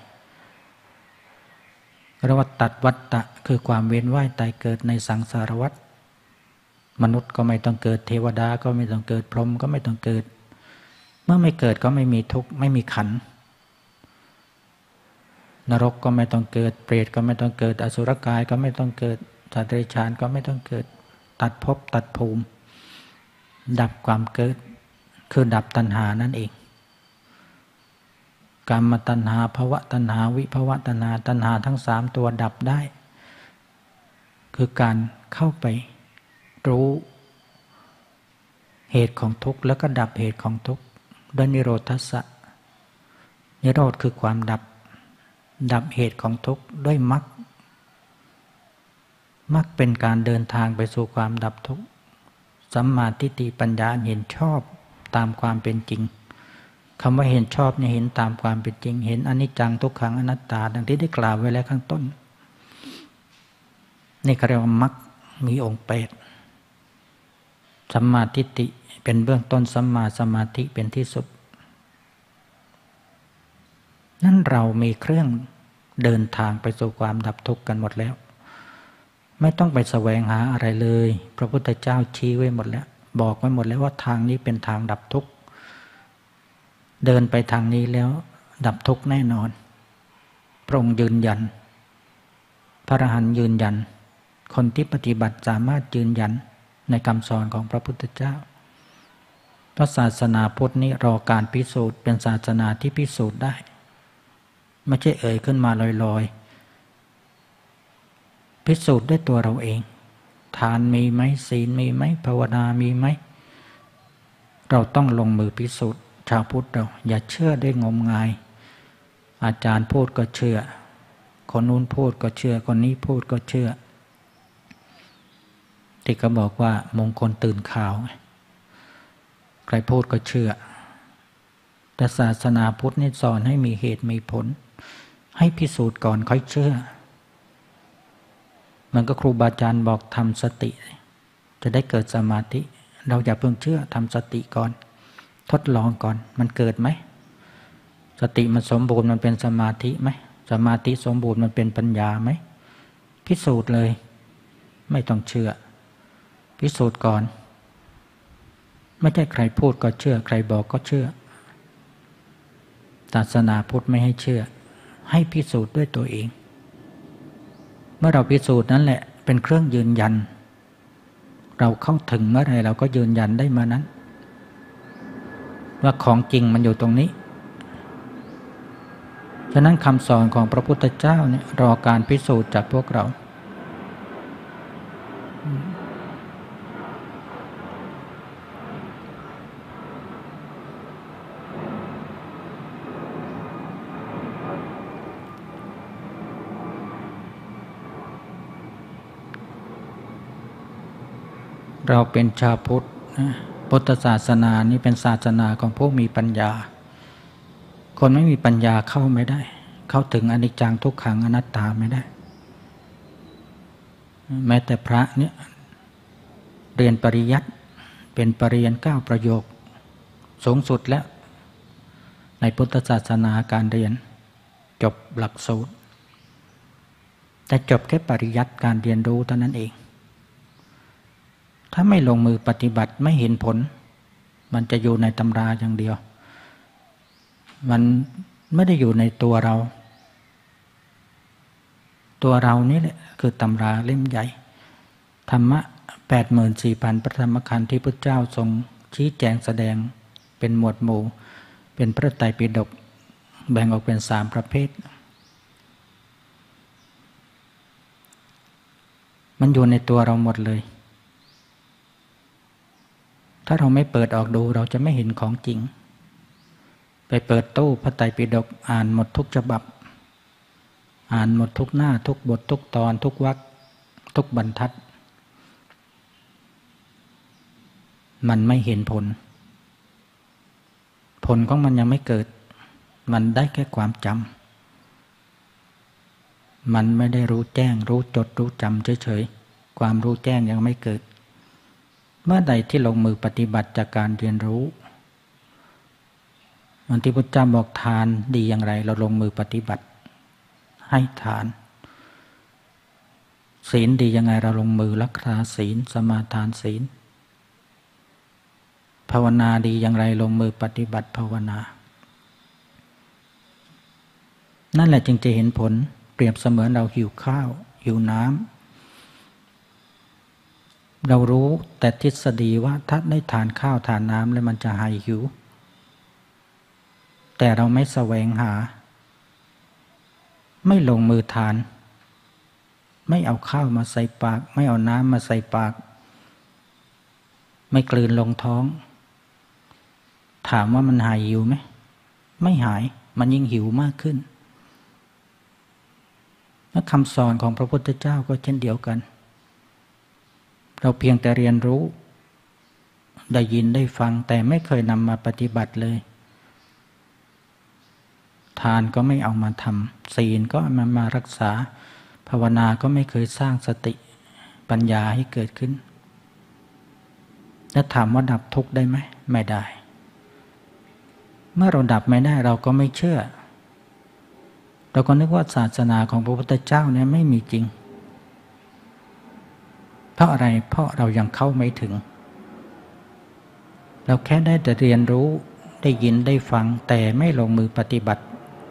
เรียกว่าตัดวัฏฏะคือความเวียนว่ายตายเกิดในสังสารวัฏมนุษย์ก็ไม่ต้องเกิดเทวดาก็ไม่ต้องเกิดพรหมก็ไม่ต้องเกิดเมื่อไม่เกิดก็ไม่มีทุกข์ไม่มีขันธ์นรกก็ไม่ต้องเกิดเปรตก็ไม่ต้องเกิดอสุรกายก็ไม่ต้องเกิดสัตว์เดรัจฉานก็ไม่ต้องเกิดตัดภพตัดภูมิดับความเกิดคือดับตัณหานั่นเองกามตัณหาภวตัณหาวิภวตัณหาตัณหาทั้ง3ตัวดับได้คือการเข้าไปรู้เหตุของทุกข์แล้วก็ดับเหตุของทุกข์ด้วยนิโรธัสสะนิโรธคือความดับเหตุของทุกข์ด้วยมรรคเป็นการเดินทางไปสู่ความดับทุกข์สัมมาทิฏฐิปัญญาเห็นชอบตามความเป็นจริงคำว่าเห็นชอบเนี่ยเห็นตามความเป็นจริงเห็นอนิจจังทุกขังอนัตตาดังที่ได้กล่าวไว้แล้วข้างต้นนี่เขาเรียกว่ามรรคมีองค์8สัมมาทิฏฐิเป็นเบื้องต้นสัมมาสมาธิเป็นที่สุดนั่นเรามีเครื่องเดินทางไปสู่ความดับทุกข์กันหมดแล้วไม่ต้องไปแสวงหาอะไรเลยพระพุทธเจ้าชี้ไว้หมดแล้วบอกไว้หมดแล้วว่าทางนี้เป็นทางดับทุกข์เดินไปทางนี้แล้วดับทุกข์แน่นอนพระองค์ยืนยันพระอรหันต์ยืนยันคนที่ปฏิบัติสามารถยืนยันในคำสอนของพระพุทธเจ้าพระศาสนาพุทธนี้รอการพิสูจน์เป็นศาสนาที่พิสูจน์ได้ไม่ใช่เอ่ยขึ้นมาลอยๆพิสูจน์ด้วยตัวเราเองทานมีไหมศีลมีไหมภาวนามีไหมเราต้องลงมือพิสูจน์ชาวพุทธเราอย่าเชื่อได้งมงายอาจารย์พูดก็เชื่อคนนู้นพูดก็เชื่อคนนี้พูดก็เชื่อที่เขาบอกว่ามงคลตื่นข่าวใครพูดก็เชื่อแต่ศาสนาพุทธนี่สอนให้มีเหตุมีผลให้พิสูจน์ก่อนค่อยเชื่อมันก็ครูบาอาจารย์บอกทำสติจะได้เกิดสมาธิเราอย่าเพิ่งเชื่อทำสติก่อนทดลองก่อนมันเกิดไหมสติมันสมบูรณ์มันเป็นสมาธิไหมสมาธิสมบูรณ์มันเป็นปัญญาไหมพิสูจน์เลยไม่ต้องเชื่อพิสูจน์ก่อนไม่ใช่ใครพูดก็เชื่อใครบอกก็เชื่อศาสนาพุทธไม่ให้เชื่อให้พิสูจน์ด้วยตัวเองเมื่อเราพิสูจน์นั้นแหละเป็นเครื่องยืนยันเราเข้าถึงเมื่อไรเราก็ยืนยันได้เมื่อนั้นว่าของจริงมันอยู่ตรงนี้ฉะนั้นคำสอนของพระพุทธเจ้าเนี่ยรอการพิสูจน์จากพวกเราเราเป็นชาวพุทธพุทธศาสนานี้เป็นศาสนาของผู้มีปัญญาคนไม่มีปัญญาเข้าไม่ได้เข้าถึงอนิจจังทุกขังอนัตตาไม่ได้แม้แต่พระเนี่ยเรียนปริยัติเป็นปริญญา9ประโยคสูงสุดแล้วในพุทธศาสนาการเรียนจบหลักสูตรแต่จบแค่ปริยัติการเรียนรู้เท่านั้นเองถ้าไม่ลงมือปฏิบัติไม่เห็นผลมันจะอยู่ในตำราอย่างเดียวมันไม่ได้อยู่ในตัวเรานี่แหละคือตำราเล่มใหญ่ธรรมะ 84,000 พระธรรมขันธ์ที่พระเจ้าทรงชี้แจงแสดงเป็นหมวดหมู่เป็นพระไตรปิฎกแบ่งออกเป็น3ประเภทมันอยู่ในตัวเราหมดเลยถ้าเราไม่เปิดออกดูเราจะไม่เห็นของจริงไปเปิดตู้พระไตรปิฎกอ่านหมดทุกฉบับอ่านหมดทุกหน้าทุกบททุกตอนทุกวรรคทุกบรรทัดมันไม่เห็นผลของมันยังไม่เกิดมันได้แค่ความจำมันไม่ได้รู้แจ้งรู้จดรู้จำเฉยๆความรู้แจ้งยังไม่เกิดเมื่อใดที่ลงมือปฏิบัติจากการเรียนรู้วันที่พุทธเจ้าบอกทานดีอย่างไรเราลงมือปฏิบัติให้ทานศีลดียังไงเราลงมือรักษาศีลสมาทานศีลภาวนาดีอย่างไรลงมือปฏิบัติภาวนานั่นแหละจึงจะเห็นผลเปรียบเสมือนเราหิวข้าวหิวน้ำเรารู้แต่ทฤษฎีว่าถ้าได้ทานข้าวทานน้ำแล้วมันจะหายหิวแต่เราไม่แสวงหาไม่ลงมือทานไม่เอาข้าวมาใส่ปากไม่เอาน้ำมาใส่ปากไม่กลืนลงท้องถามว่ามันหายหิวไหมไม่หายมันยิ่งหิวมากขึ้นและคำสอนของพระพุทธเจ้าก็เช่นเดียวกันเราเพียงแต่เรียนรู้ได้ยินได้ฟังแต่ไม่เคยนำมาปฏิบัติเลยทานก็ไม่เอามาทำศีลก็มารักษาภาวนาก็ไม่เคยสร้างสติปัญญาให้เกิดขึ้นแล้วถามว่าดับทุกข์ได้ไหมไม่ได้เมื่อเราดับไม่ได้เราก็ไม่เชื่อเราก็นึกว่าศาสนาของพระพุทธเจ้าเนี่ยไม่มีจริงเพราะอะไรเพราะเรายังเข้าไม่ถึงเราแค่ได้แต่เรียนรู้ได้ยินได้ฟังแต่ไม่ลงมือปฏิบัติ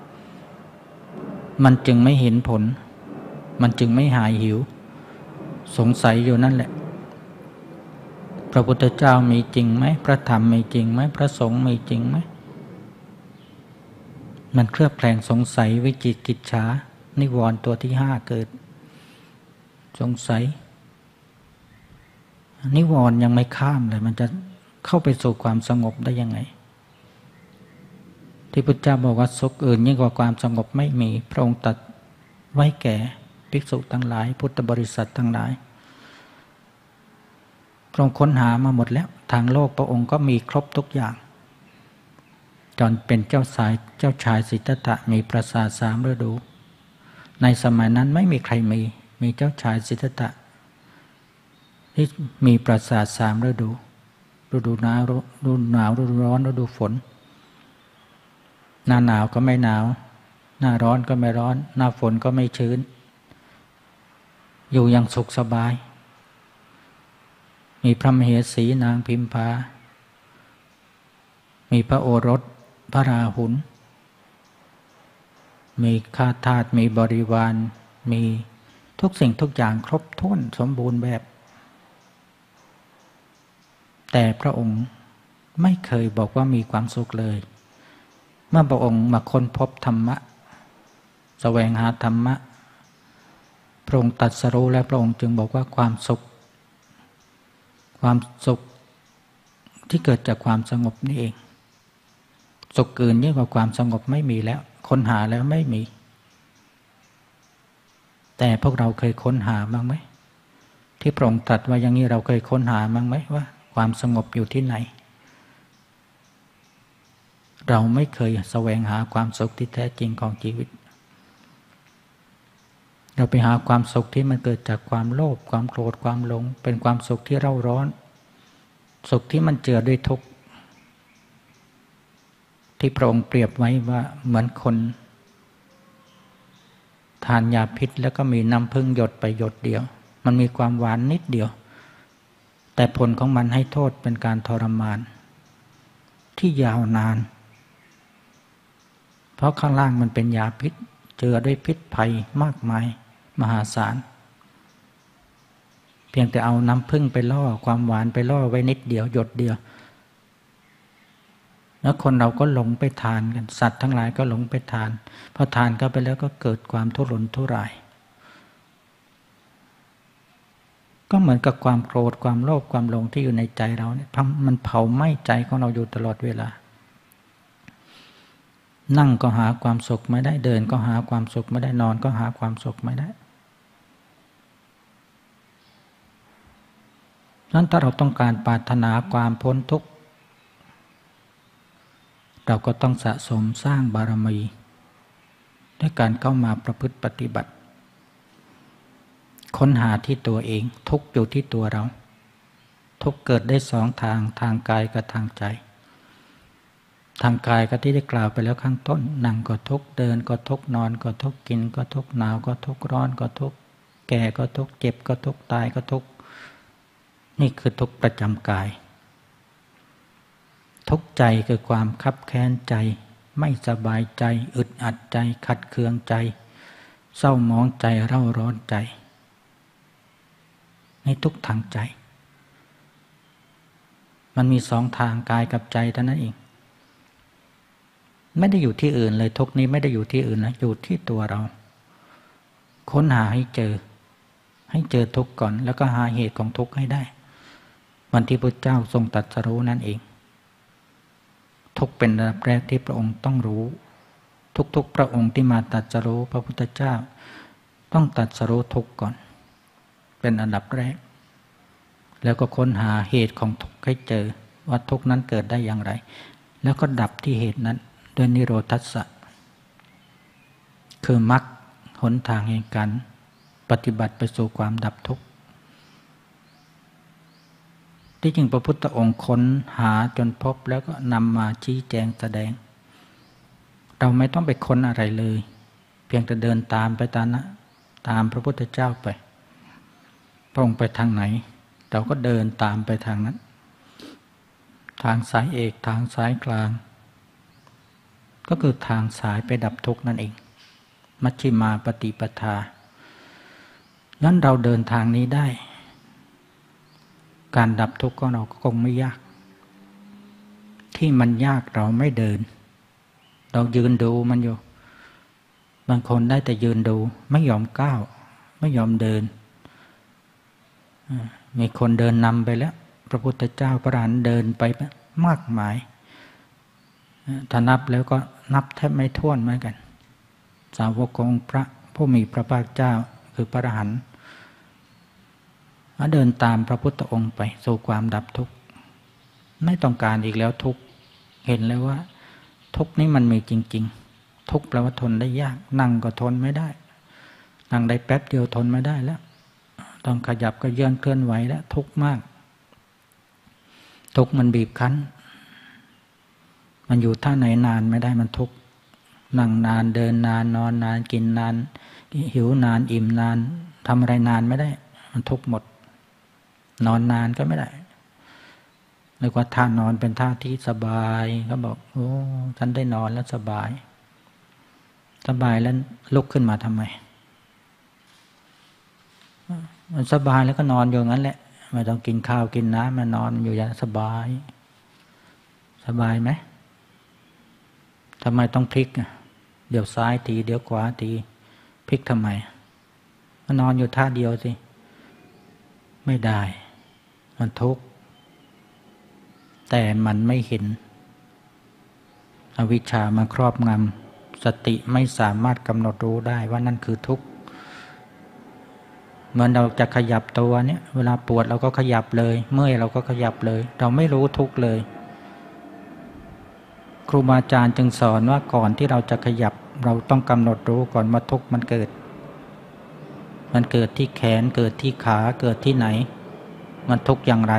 มันจึงไม่เห็นผลมันจึงไม่หายหิวสงสัยอยู่นั่นแหละพระพุทธเจ้ามีจริงไหมพระธรรมมีจริงไหมพระสงฆ์มีจริงไหมมันเคลือบแคลงสงสัยวิจิกิจฉานิวรณ์ตัวที่5เกิดสงสัยนิวรณ์ยังไม่ข้ามเลยมันจะเข้าไปสู่ความสงบได้ยังไงที่พุทธเจ้าบอกว่าสุขอื่นยิ่งกว่าความสงบไม่มีพระองค์ตรัสไว้แก่ภิกษุทั้งหลายพุทธบริษัททั้งหลายพระองค์ค้นหามาหมดแล้วทางโลกพระองค์ก็มีครบทุกอย่างจนเป็นเจ้าชายสิทธัตถะมีปราสาท3 ฤดูในสมัยนั้นไม่มีใครมีเจ้าชายสิทธัตถะที่มีปราสาท3 ฤดูฤดูหนาวฤดูร้อนฤดูฝนหน้าหนาวก็ไม่หนาวหน้าร้อนก็ไม่ร้อนหน้าฝนก็ไม่ชื้นอยู่อย่างสุขสบายมีพระมเหสีนางพิมพามีพระโอรสพระราหุลมีข้าทาสมีบริวารมีทุกสิ่งทุกอย่างครบถ้วนสมบูรณ์แบบแต่พระองค์ไม่เคยบอกว่ามีความสุขเลย เมื่อพระองค์มาค้นพบธรรมะแสวงหาธรรมะพระองค์ตรัสรู้และพระองค์จึงบอกว่าความสุขที่เกิดจากความสงบนี่เองสุขอื่นยิ่งกว่าความสงบไม่มีแล้วค้นหาแล้วไม่มีแต่พวกเราเคยค้นหาบ้างไหมที่พระองค์ตรัสว่าอย่างนี้เราเคยค้นหาบ้างไหมว่าความสงบอยู่ที่ไหนเราไม่เคยแสวงหาความสุขที่แท้จริงของชีวิตเราไปหาความสุขที่มันเกิดจากความโลภความโกรธความหลงเป็นความสุขที่เร่าร้อนสุขที่มันเจือด้วยทุกข์ที่พระองค์เปรียบไว้ว่าเหมือนคนทานยาพิษแล้วก็มีน้ำผึ้งหยดไปหยดเดียวมันมีความหวานนิดเดียวแต่ผลของมันให้โทษเป็นการทรมานที่ยาวนานเพราะข้างล่างมันเป็นยาพิษเจือด้วยพิษภัยมากมายมหาศาลเพียงแต่เอาน้ำผึ้งไปล่อความหวานไปล่อไว้นิดเดียวหยดเดียวแล้วคนเราก็หลงไปทานกันสัตว์ทั้งหลายก็หลงไปทานพอทานเข้าไปแล้วก็เกิดความทุรนทุรายก็เหมือนกับความโกรธความโลภความหลงที่อยู่ในใจเราเนี่ยมันเผาไหม้ใจของเราอยู่ตลอดเวลานั่งก็หาความสุขไม่ได้เดินก็หาความสุขไม่ได้นอนก็หาความสุขไม่ได้นั้นถ้าเราต้องการปรารถนาความพ้นทุกข์เราก็ต้องสะสมสร้างบารมีด้วยการเข้ามาประพฤติปฏิบัติค้นหาที่ตัวเองทุกข์อยู่ที่ตัวเราทุกข์เกิดได้สองทางทางกายกับทางใจทางกายก็ที่ได้กล่าวไปแล้วข้างต้นนั่งก็ทุกข์เดินก็ทุกข์นอนก็ทุกข์กินก็ทุกข์หนาวก็ทุกข์ร้อนก็ทุกข์แก่ก็ทุกข์เจ็บก็ทุกข์ตายก็ทุกข์นี่คือทุกข์ประจำกายทุกข์ใจคือความคับแค้นใจไม่สบายใจอึดอัดใจขัดเคืองใจเศร้าหมองใจเร่าร้อนใจนี่ทุกข์ทางใจมันมีสองทางกายกับใจเท่านั้นเองไม่ได้อยู่ที่อื่นเลยทุกข์นี้ไม่ได้อยู่ที่อื่นนะอยู่ที่ตัวเราค้นหาให้เจอทุกข์ก่อนแล้วก็หาเหตุของทุกข์ให้ได้วันที่พระเจ้าทรงตรัสรู้นั่นเองทุกข์เป็นระดับแรกที่พระองค์ต้องรู้ทุกๆพระองค์ที่มาตรัสรู้พระพุทธเจ้าต้องตรัสรู้ทุกข์ก่อนเป็นอันดับแรกแล้วก็ค้นหาเหตุของทุกข์ให้เจอว่าทุกข์นั้นเกิดได้อย่างไรแล้วก็ดับที่เหตุนั้นด้วยนิโรธัสสะคือมรรคหนทางแห่งการปฏิบัติไปสู่ความดับทุกข์ที่จริงพระพุทธองค์ค้นหาจนพบแล้วก็นำมาชี้แจงแสดงเราไม่ต้องไปค้นอะไรเลยเพียงแต่เดินตามไปตามพระพุทธเจ้าไปพระองค์ไปทางไหนเราก็เดินตามไปทางนั้นทางสายเอกทางสายกลางก็คือทางสายไปดับทุกข์นั่นเองมัชฌิมาปฏิปทานั้นเราเดินทางนี้ได้การดับทุกข์ของเราก็คงไม่ยากที่มันยากเราไม่เดินเรายืนดูมันอยู่บางคนได้แต่ยืนดูไม่ยอมก้าวไม่ยอมเดินมีคนเดินนำไปแล้วพระพุทธเจ้าพระอรหันต์เดินไปมากมายถ้านับแล้วก็นับแทบไม่ถ้วนเหมือนกันสาวกของพระผู้มีพระภาคเจ้าคือพระอรหันต์เดินตามพระพุทธองค์ไปสู่ความดับทุกข์ไม่ต้องการอีกแล้วทุกข์เห็นแล้วว่าทุกข์นี้มันมีจริงๆทุกข์แปลว่าทนได้ยากนั่งก็ทนไม่ได้นั่งได้แป๊บเดียวทนไม่ได้แล้วต้องขยับก็เยื่อนเคลื่อนไหวแล้วทุกข์มากทุกข์มันบีบคั้นมันอยู่ท่าไหนนานไม่ได้มันทุกข์นั่งนานเดินนานนอนนานกินนานหิวนานอิ่มนานทำอะไรนานไม่ได้มันทุกข์หมดนอนนานก็ไม่ได้เรียกว่าท่านอนเป็นท่าที่สบายก็บอกโอ้ฉันได้นอนแล้วสบายแล้วลุกขึ้นมาทำไมมันสบายแล้วก็นอนอยู่งั้นแหละไม่ต้องกินข้าวกินน้ำมานอนอยู่อย่างสบายสบายไหมทำไมต้องพลิกเดี๋ยวซ้ายทีเดี๋ยวขวาทีพลิกทำไมมานอนอยู่ท่าเดียวสิไม่ได้มันทุกข์แต่มันไม่เห็นอวิชชามาครอบงำสติไม่สามารถกำหนดรู้ได้ว่านั่นคือทุกข์เหมือนเราจะขยับตัวเนี่ยเวลาปวดเราก็ขยับเลยเมื่อยเราก็ขยับเลยเราไม่รู้ทุกข์เลยครูบาอาจารย์จึงสอนว่าก่อนที่เราจะขยับเราต้องกำหนดรู้ก่อนว่าทุกข์มันเกิดที่แขนเกิดที่ขาเกิดที่ไหนมันทุกข์อย่างไร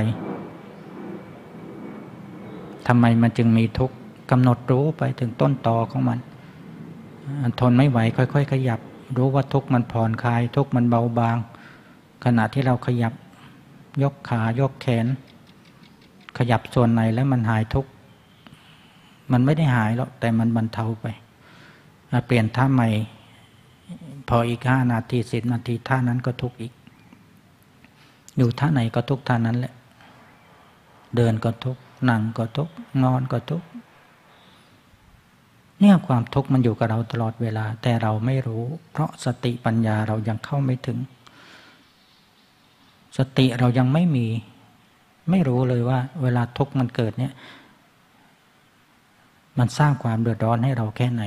ทำไมมันจึงมีทุกข์กำหนดรู้ไปถึงต้นตอของมันทนไม่ไหวค่อยๆขยับรู้ว่าทุกข์มันผ่อนคลายทุกข์มันเบาบางขณะที่เราขยับยกขายกแขนขยับส่วนไหนแล้วมันหายทุกข์มันไม่ได้หายหรอกแต่มันบรรเทาไปเปลี่ยนท่าใหม่พออีก5 นาที10 นาทีท่านั้นก็ทุกข์อีกอยู่ท่าไหนก็ทุกข์ท่านั้นแหละเดินก็ทุกข์นั่งก็ทุกข์นอนก็ทุกข์เนี่ยความทุกข์มันอยู่กับเราตลอดเวลาแต่เราไม่รู้เพราะสติปัญญาเรายังเข้าไม่ถึงสติเรายังไม่รู้เลยว่าเวลาทุกข์มันเกิดเนี่ยมันสร้างความเดือดร้อนให้เราแค่ไหน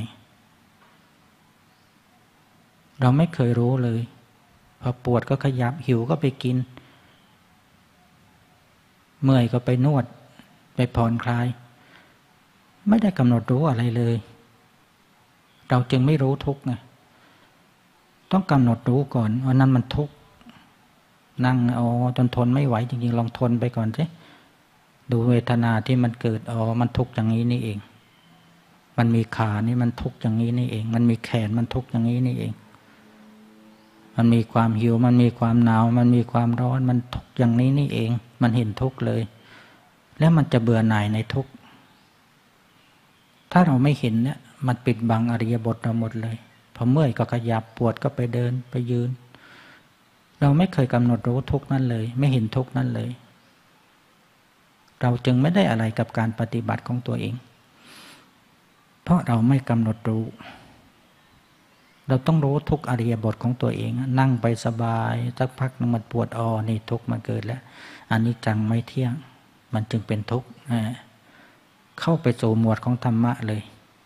เราไม่เคยรู้เลยพอปวดก็ขยับหิวก็ไปกินเมื่อยก็ไปนวดไปผ่อนคลายไม่ได้กำหนดรู้อะไรเลยเราจึงไม่รู้ทุกข์ไงต้องกำหนดรู้ก่อนว่านั้นมันทุกข์นั่งจนทนไม่ไหวจริงๆลองทนไปก่อนสิดูเวทนาที่มันเกิดมันทุกข์อย่างนี้นี่เองมันมีขานี่มันทุกข์อย่างนี้นี่เองมันมีแขนมันทุกข์อย่างนี้นี่เองมันมีความหิวมันมีความหนาวมันมีความร้อนมันทุกข์อย่างนี้นี่เองมันเห็นทุกข์เลยแล้วมันจะเบื่อหน่ายในทุกข์ถ้าเราไม่เห็นเนี่ยมันปิดบังอริยบทเราหมดเลยพอเมื่อยก็ขยับปวดก็ไปเดินไปยืนเราไม่เคยกำหนดรู้ทุกข์นั้นเลยไม่เห็นทุกข์นั้นเลยเราจึงไม่ได้อะไรกับการปฏิบัติของตัวเองเพราะเราไม่กำหนดรู้เราต้องรู้ทุกอริยบทของตัวเองนั่งไปสบายสักพักนึงมันปวดนี่ทุกข์มันเกิดแล้วอนิจจังไม่เที่ยงมันจึงเป็นทุกข์เข้าไปสู่หมวดของธรรมะเลย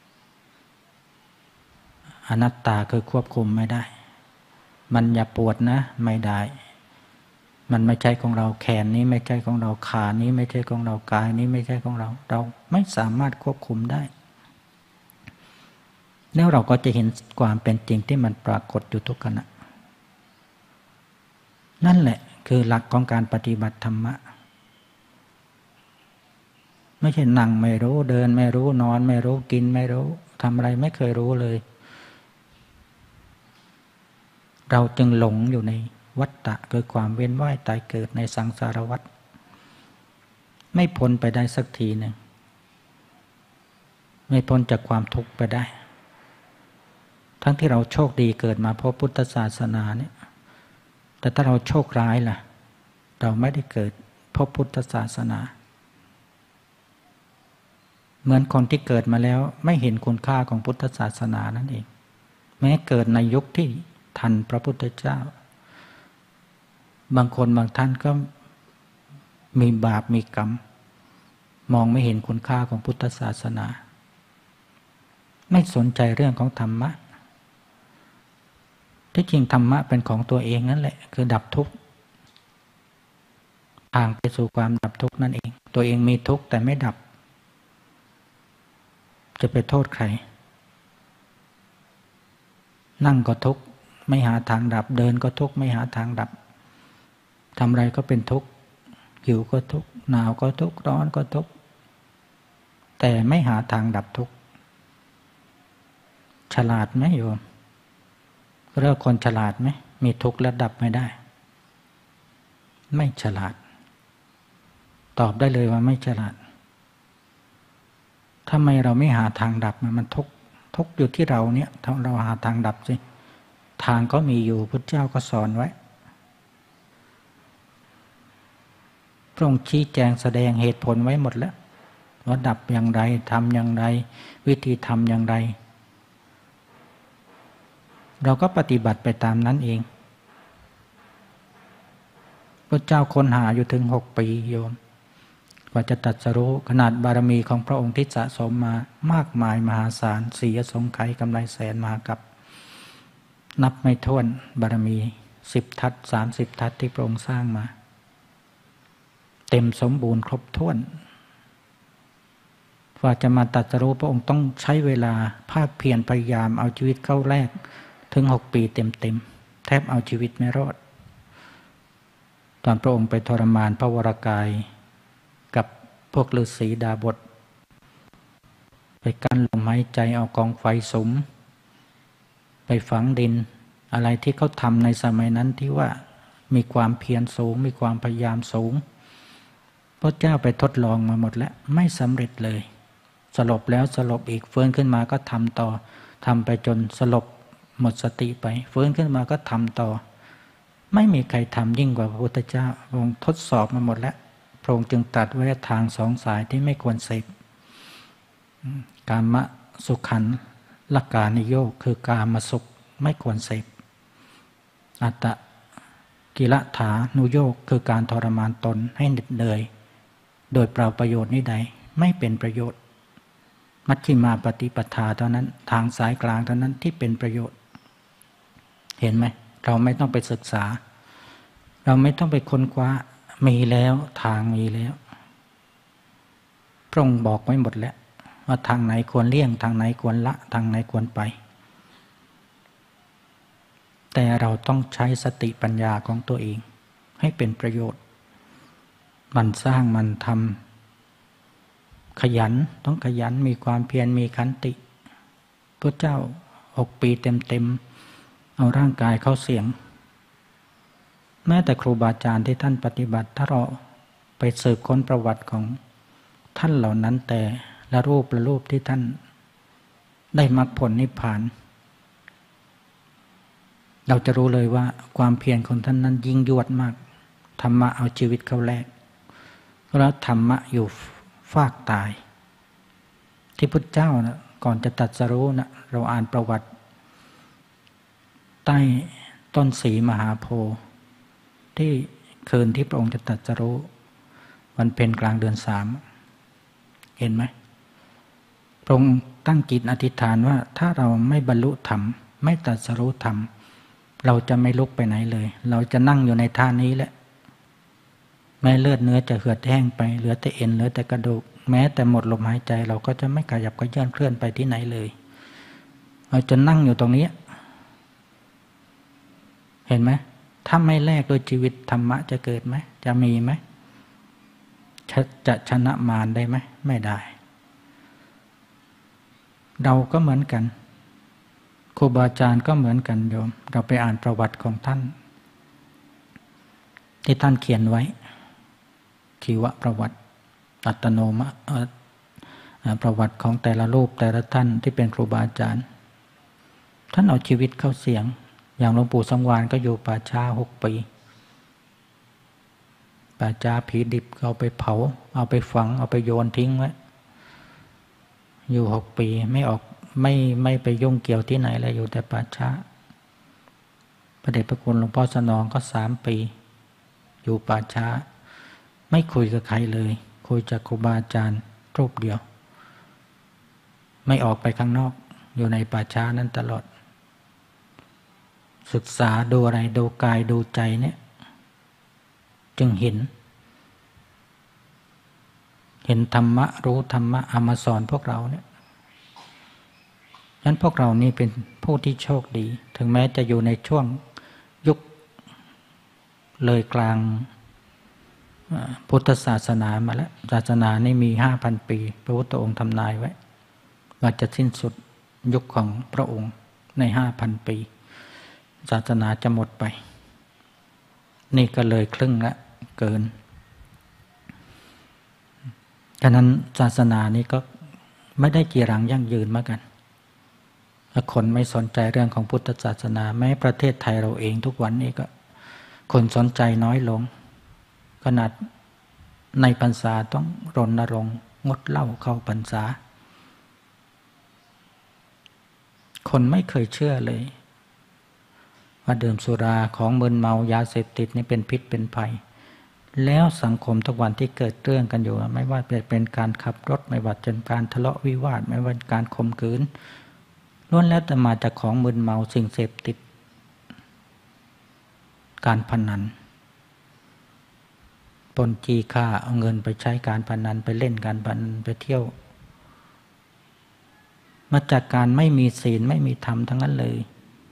อนัตตาคือควบคุมไม่ได้มันอย่าปวดนะไม่ได้มันไม่ใช่ของเราแขนนี้ไม่ใช่ของเราขานี้ไม่ใช่ของเรากายนี้ไม่ใช่ของเราเราไม่สามารถควบคุมได้แล้วเราก็จะเห็นความเป็นจริงที่มันปรากฏอยู่ทุกขณะนั่นแหละคือหลักของการปฏิบัติธรรมะไม่ใช่นั่งไม่รู้เดินไม่รู้นอนไม่รู้กินไม่รู้ทำอะไรไม่เคยรู้เลยเราจึงหลงอยู่ในวัฏฏะคือความเวียนว่ายตายเกิดในสังสารวัฏไม่พ้นไปได้สักทีหนึ่งไม่พ้นจากความทุกข์ไปได้ทั้งที่เราโชคดีเกิดมาเพราะพุทธศาสนาเนี่ยแต่ถ้าเราโชคร้ายล่ะเราไม่ได้เกิดเพราะพุทธศาสนาเหมือนคนที่เกิดมาแล้วไม่เห็นคุณค่าของพุทธศาสนานั่นเองแม้เกิดในยุคที่ทันพระพุทธเจ้าบางคนบางท่านก็มีบาปมีกรรมมองไม่เห็นคุณค่าของพุทธศาสนาไม่สนใจเรื่องของธรรมะที่จริงธรรมะเป็นของตัวเองนั่นแหละคือดับทุกข์ทางไปสู่ความดับทุกข์นั่นเองตัวเองมีทุกข์แต่ไม่ดับจะไปโทษใครนั่งก็ทุกข์ไม่หาทางดับเดินก็ทุกข์ไม่หาทางดับทำอะไรก็เป็นทุกข์หิวก็ทุกข์หนาวก็ทุกข์ร้อนก็ทุกข์แต่ไม่หาทางดับทุกข์ฉลาดไหมโยมเรียกคนฉลาดไหมมีทุกข์แล้วดับไม่ได้ไม่ฉลาดตอบได้เลยว่าไม่ฉลาดทำไมเราไม่หาทางดับมันทุกข์อยู่ที่เราเนี่ยเราหาทางดับสิทางก็มีอยู่พุทธเจ้าก็สอนไว้พระองค์ชี้แจงแสดงเหตุผลไว้หมดแล้วว่าดับอย่างไรทำอย่างไรวิธีทำอย่างไรเราก็ปฏิบัติไปตามนั้นเองพระเจ้าค้นหาอยู่ถึง6 ปีโยมกว่าจะตรัสรู้ขนาดบารมีของพระองค์ที่สะสมมามากมายมหาศาลสีอสงไขยกำไรแสนมหากัปนับไม่ถ้วนบารมี10 ทัศ30 ทัศที่พระองค์สร้างมาเต็มสมบูรณ์ครบถ้วนกว่าจะมาตรัสรู้พระองค์ต้องใช้เวลาภาคเพียรพยายามเอาชีวิตเข้าแรกถึง6 ปีเต็มแทบเอาชีวิตไม่รอดตอนพระองค์ไปทรมานพระวรากายกับพวกฤาษีดาบทไปกั้นลมหายใจเอากองไฟสุมไปฝังดินอะไรที่เขาทำในสมัยนั้นที่ว่ามีความเพียรสูงมีความพยายามสูงพระเจ้าไปทดลองมาหมดแล้วไม่สำเร็จเลยสลบแล้วสลบอีกฟื้นขึ้นมาก็ทำต่อทำไปจนสลบหมดสติไปฟื้นขึ้นมาก็ทำต่อไม่มีใครทำยิ่งกว่าพระพุทธเจ้าพระองค์ทดสอบมาหมดแล้วพระองค์จึงตรัสไว้ทาง2 สายที่ไม่ควรเสพกามสุขันลกานิโยคคือกามสุขไม่ควรเสพอัตตกิลฐานุโยคคือการทรมานตนให้เหน็ดเหนื่อยโดยเปล่าประโยชน์นี้ใดไม่เป็นประโยชน์มัชฌิมาปฏิปทาเท่านั้นทางสายกลางเท่านั้นที่เป็นประโยชน์เห็นไหมเราไม่ต้องไปศึกษาเราไม่ต้องไปค้นคว้ามีแล้วทางมีแล้วพระองค์บอกไว้หมดแล้วว่าทางไหนควรเลี่ยงทางไหนควรละทางไหนควรไปแต่เราต้องใช้สติปัญญาของตัวเองให้เป็นประโยชน์มันสร้างมันทำขยันต้องขยันมีความเพียรมีขันติพระเจ้า6 ปีเต็มเอาร่างกายเข้าเสี่ยงแม้แต่ครูบาอาจารย์ที่ท่านปฏิบัติถ้าเราไปสืบค้นประวัติของท่านเหล่านั้นแต่ละรูปที่ท่านได้มรรคผลนิพพานเราจะรู้เลยว่าความเพียรของท่านนั้นยิ่งยวดมากธรรมะเอาชีวิตเข้าแลกแล้วธรรมะอยู่ฟากตายที่พุทธเจ้านะก่อนจะตรัสรู้นะเราอ่านประวัติใต้ต้นศรีมหาโพธิ์ที่คืนที่พระองค์จะตรัสรู้วันเพ็ญกลางเดือน3เห็นไหมพระองค์ตั้งจิตอธิษฐานว่าถ้าเราไม่บรรลุธรรมไม่ตรัสรู้ธรรมเราจะไม่ลุกไปไหนเลยเราจะนั่งอยู่ในท่านี้แหละแม้เลือดเนื้อจะเหือดแห้งไปเหลือแต่เอ็นเหลือแต่กระดูกแม้แต่หมดลมหายใจเราก็จะไม่ขยับขยื่นเคลื่อนไปที่ไหนเลยเราจะนั่งอยู่ตรงนี้เห็นไหมถ้าไม่แลกโดยชีวิตธรรมะจะเกิดไหมจะมีไหมจะชนะมารได้ไหมไม่ได้เราก็เหมือนกันครูบาอาจารย์ก็เหมือนกันโยมเราไปอ่านประวัติของท่านที่ท่านเขียนไว้ชีวประวัติอัตโนมัติประวัติของแต่ละรูปแต่ละท่านที่เป็นครูบาอาจารย์ท่านเอาชีวิตเข้าเสี่ยงอย่างหลวงปู่สังวาลก็อยู่ป่าช้า6 ปีป่าช้าผีดิบเอาไปเผาเอาไปฝังเอาไปโยนทิ้งไว้อยู่6 ปีไม่ออกไม่ไปยุ่งเกี่ยวที่ไหนเลยอยู่แต่ป่าช้าพระเดชพระคุณหลวงพ่อสนองก็3 ปีอยู่ป่าช้าไม่คุยกับใครเลยคุยจากครูบาอาจารย์รูปเดียวไม่ออกไปข้างนอกอยู่ในป่าช้านั้นตลอดศึกษาดูอะไรดูกายดูใจเนี่ยจึงเห็นธรรมะรู้ธรรมะเอามาสอนพวกเราเนี่ยฉะนั้นพวกเรานี่เป็นผู้ที่โชคดีถึงแม้จะอยู่ในช่วงยุคเลยกลางพุทธศาสนามาแล้วศาสนานี่มี 5,000 ปีพระพุทธองค์ทำนายไว้ว่าจะสิ้นสุดยุคของพระองค์ใน 5,000 ปีศาสนาจะหมดไปนี่ก็เลยครึ่งละเกินฉะนั้นศาสนานี้ก็ไม่ได้จีรังยั่งยืนเหมือนกันถ้าคนไม่สนใจเรื่องของพุทธศาสนาแม้ประเทศไทยเราเองทุกวันนี้ก็คนสนใจน้อยลงขนาดในพรรษาต้องรณรงค์งดเหล้าเข้าพรรษาคนไม่เคยเชื่อเลยว่าดื่มสุราของมึนเมายาเสพติดนี่เป็นพิษเป็นภัยแล้วสังคมทุกวันที่เกิดเรื่องกันอยู่ไม่ว่าจะเป็นการขับรถไม่ว่าจะเป็นการทะเลาะวิวาทไม่ว่าการข่มขืนล้วนแล้วแต่มาจากของมึนเมาสิ่งเสพติดการพนันปล้นจี้ฆ่าเอาเงินไปใช้การพนันไปเล่นการพนันไปเที่ยวมาจากการไม่มีศีลไม่มีธรรมทั้งนั้นเลย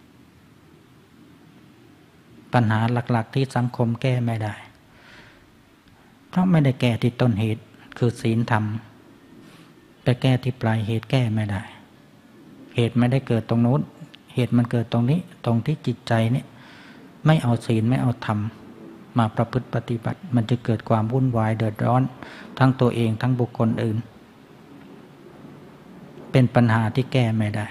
ปัญหาหลักๆที่สังคมแก้ไม่ได้เพราะไม่ได้แก้ที่ต้นเหตุคือศีลธรรมไปแก้ที่ปลายเหตุแก้ไม่ได้เหตุไม่ได้เกิดตรงโน้นเหตุมันเกิดตรงนี้ตรงที่จิตใจนี่ไม่เอาศีลไม่เอาธรรมมาประพฤติปฏิบัติมันจะเกิดความวุ่นวายเดือดร้อนทั้งตัวเองทั้งบุคคลอื่นเป็นปัญหาที่แก้ไม่ได้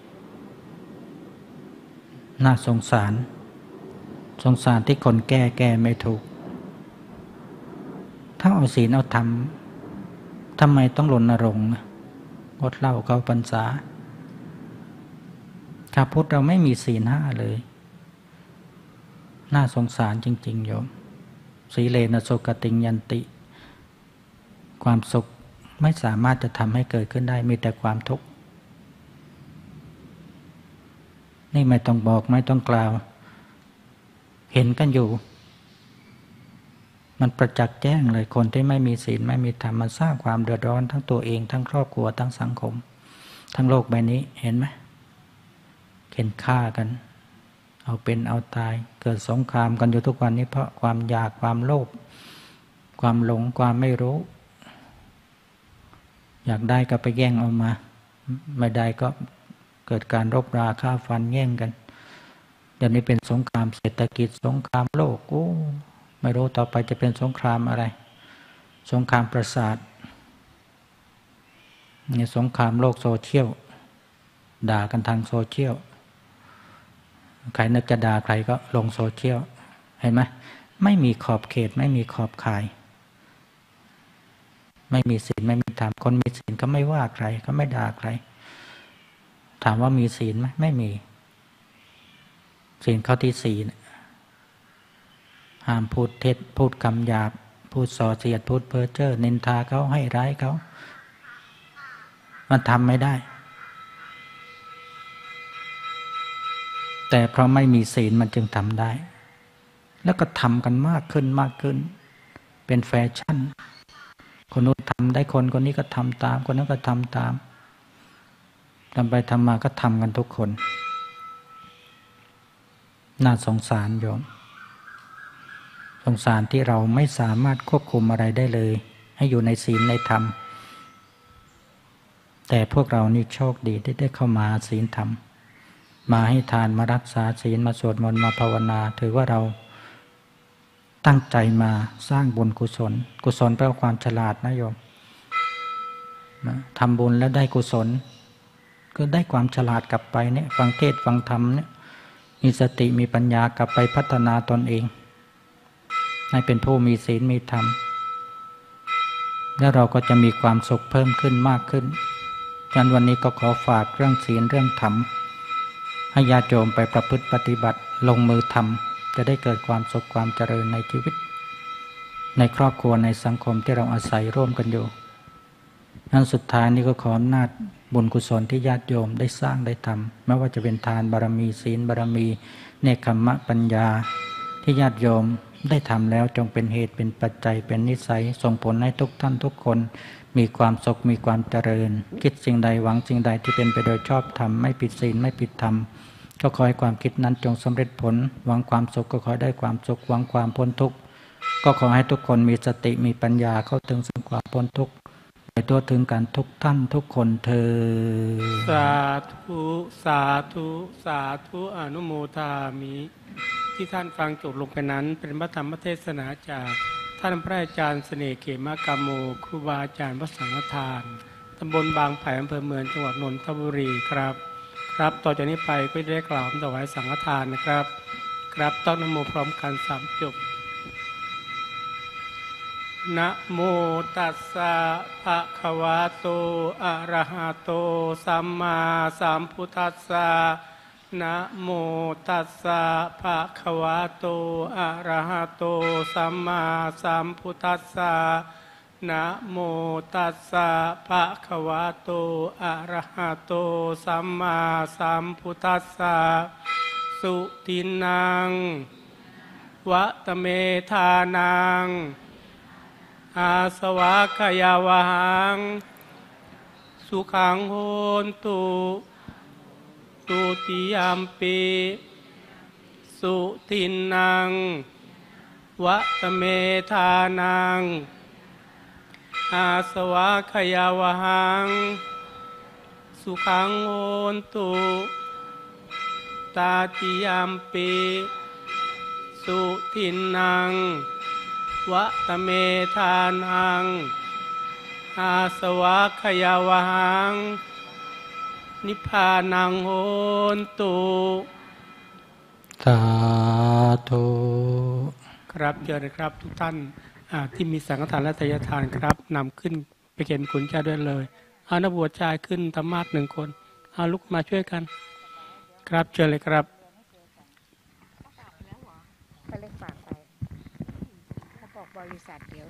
น่าสงสารที่คนแก้ไม่ถูกถ้าเอาศีลเอาธรรมทำไมต้องรณรงค์งดเหล้าเข้าพรรษาชาวพุทธเราไม่มีศีลห้าเลยน่าสงสารจริงๆโยมสีเลนะโสกติงยันติความสุขไม่สามารถจะทำให้เกิดขึ้นได้มีแต่ความทุกข์นี่ไม่ต้องบอกไม่ต้องกล่าวเห็นกันอยู่มันประจักษ์แจ้งเลยคนที่ไม่มีศีลไม่มีธรรมมันสร้างความเดือดร้อนทั้งตัวเองทั้งครอบครัวทั้งสังคมทั้งโลกใบนี้เห็นไหมเข็นฆ่ากันเอาเป็นเอาตายเกิดสงครามกันอยู่ทุกวันนี้เพราะความอยากความโลภความหลงความไม่รู้อยากได้ก็ไปแย่งเอามาไม่ได้ก็เกิดการรบราฆ่าฟันแย่งกันเดี๋ยวนี้เป็นสงครามเศรษฐกิจสงครามโลกไม่รู้ต่อไปจะเป็นสงครามอะไรสงครามประสาทนี่สงครามโลกโซเชียลด่ากันทางโซเชียลใครนึกจะด่าใครก็ลงโซเชียลเห็นไหมไม่มีขอบเขตไม่มีขอบข่ายไม่มีศีลไม่มีธรรมคนมีศีลก็ไม่ว่าใครก็ไม่ด่าใครถามว่ามีศีลไหมไม่มีศีลข้อที่สี่ห้ามพูดเท็จพูดคำหยาบพูดส่อเสียดพูดเพ้อเจ้อนินทาเขาให้ร้ายเขามันทำไม่ได้แต่เพราะไม่มีศีลมันจึงทำได้แล้วก็ทำกันมากขึ้นเป็นแฟชั่นคนนู้นทำได้คนนี้ก็ทำตามคนนั้นก็ทำตามทำไปทำมาก็ทำกันทุกคนน่าสงสารโยมสงสารที่เราไม่สามารถควบคุมอะไรได้เลยให้อยู่ในศีลในธรรมแต่พวกเรานี่โชคดีที่ได้เข้ามาศีลธรรมมาให้ทานมารักษาศีลมาสวดมนต์มาภาวนาถือว่าเราตั้งใจมาสร้างบุญกุศลแปลว่าความฉลาดนะโยมทำบุญแล้วได้กุศลก็ได้ความฉลาดกลับไปเนี่ยฟังเทศน์ฟังธรรมเนี่ยมีสติมีปัญญากลับไปพัฒนาตนเองให้เป็นผู้มีศีลมีธรรมแล้วเราก็จะมีความสุขเพิ่มขึ้นมากขึ้นฉะนั้นวันนี้ก็ขอฝากเรื่องศีลเรื่องธรรมให้ญาติโยมไปประพฤติปฏิบัติลงมือทำจะได้เกิดความสุขความเจริญในชีวิตในครอบครัวในสังคมที่เราอาศัยร่วมกันอยู่นั้นสุดท้ายนี้ก็ขออำนาจบุญกุศลที่ญาติโยมได้สร้างได้ทำไม่ว่าจะเป็นทานบารมีศีลบารมีเนกขัมมะปัญญาที่ญาติโยมได้ทำแล้วจงเป็นเหตุเป็นปัจจัยเป็นนิสัยส่งผลให้ทุกท่านทุกคนมีความสุขมีความเจริญคิดสิ่งใดหวังสิ่งใดที่เป็นไปโดยชอบธรรมไม่ผิดศีลไม่ผิดธรรมก็ขอให้ความคิดนั้นจงสำเร็จผลหวังความสุขก็ขอได้ความสุขหวังความพ้นทุกข์ก็ขอให้ทุกคนมีสติมีปัญญาเข้าถึงซึ่งความพ้นทุกข์ไปตัวถึงกันทุกท่านทุกคนเทอญสาธุสาธุสาธุอนุโมทามิที่ท่านฟังจบลงไปนั้นเป็นพระธรรมเทศนาจากท่านพระอาจารย์เสน่ห์เขมกามโมครูบาอาจารย์วัดสังฆทานตำบลบางไผ่อำเภอเมืองจังหวัดนนทบุรีครับต่อจากนี้ไปก็ได้กล่าวถวายสังฆทานนะครับต้องนะโมพร้อมกัน3 จบนะโมตัสสะภะคะวะโตอะระหะโตสัมมาสัมพุทธัสสะนะโมตัสสะภะคะวะโตอะระหะโตสัมมาสัมพุทธัสสะนะโมตัสสะภะคะวะโตอะระหะโตสัมมาสัมพุทธัสสะสุทินังวัตเมธานังอาสวะขยาวังสุขังโหนตุตุติยัมปิสุทินังวัตเมธานังอาสวะขยาวังสุขังโหนตุตาติยัมปิสุทินังวัตเมธานังอาสวะขยาวังนิพพานังโหนตุสาธุครับเจริญครับทุกท่านที่มีสังฆทานและทายทานครับนำขึ้นไปเขียนคุณเจ้าด้วยเลยเอานักบวชชายขึ้นธรรมาส1 คนเอาลุกมาช่วยกันครับเชิญเลยครับก็เล็กฝากไปเขาบอกบริษัทเดี๋ยว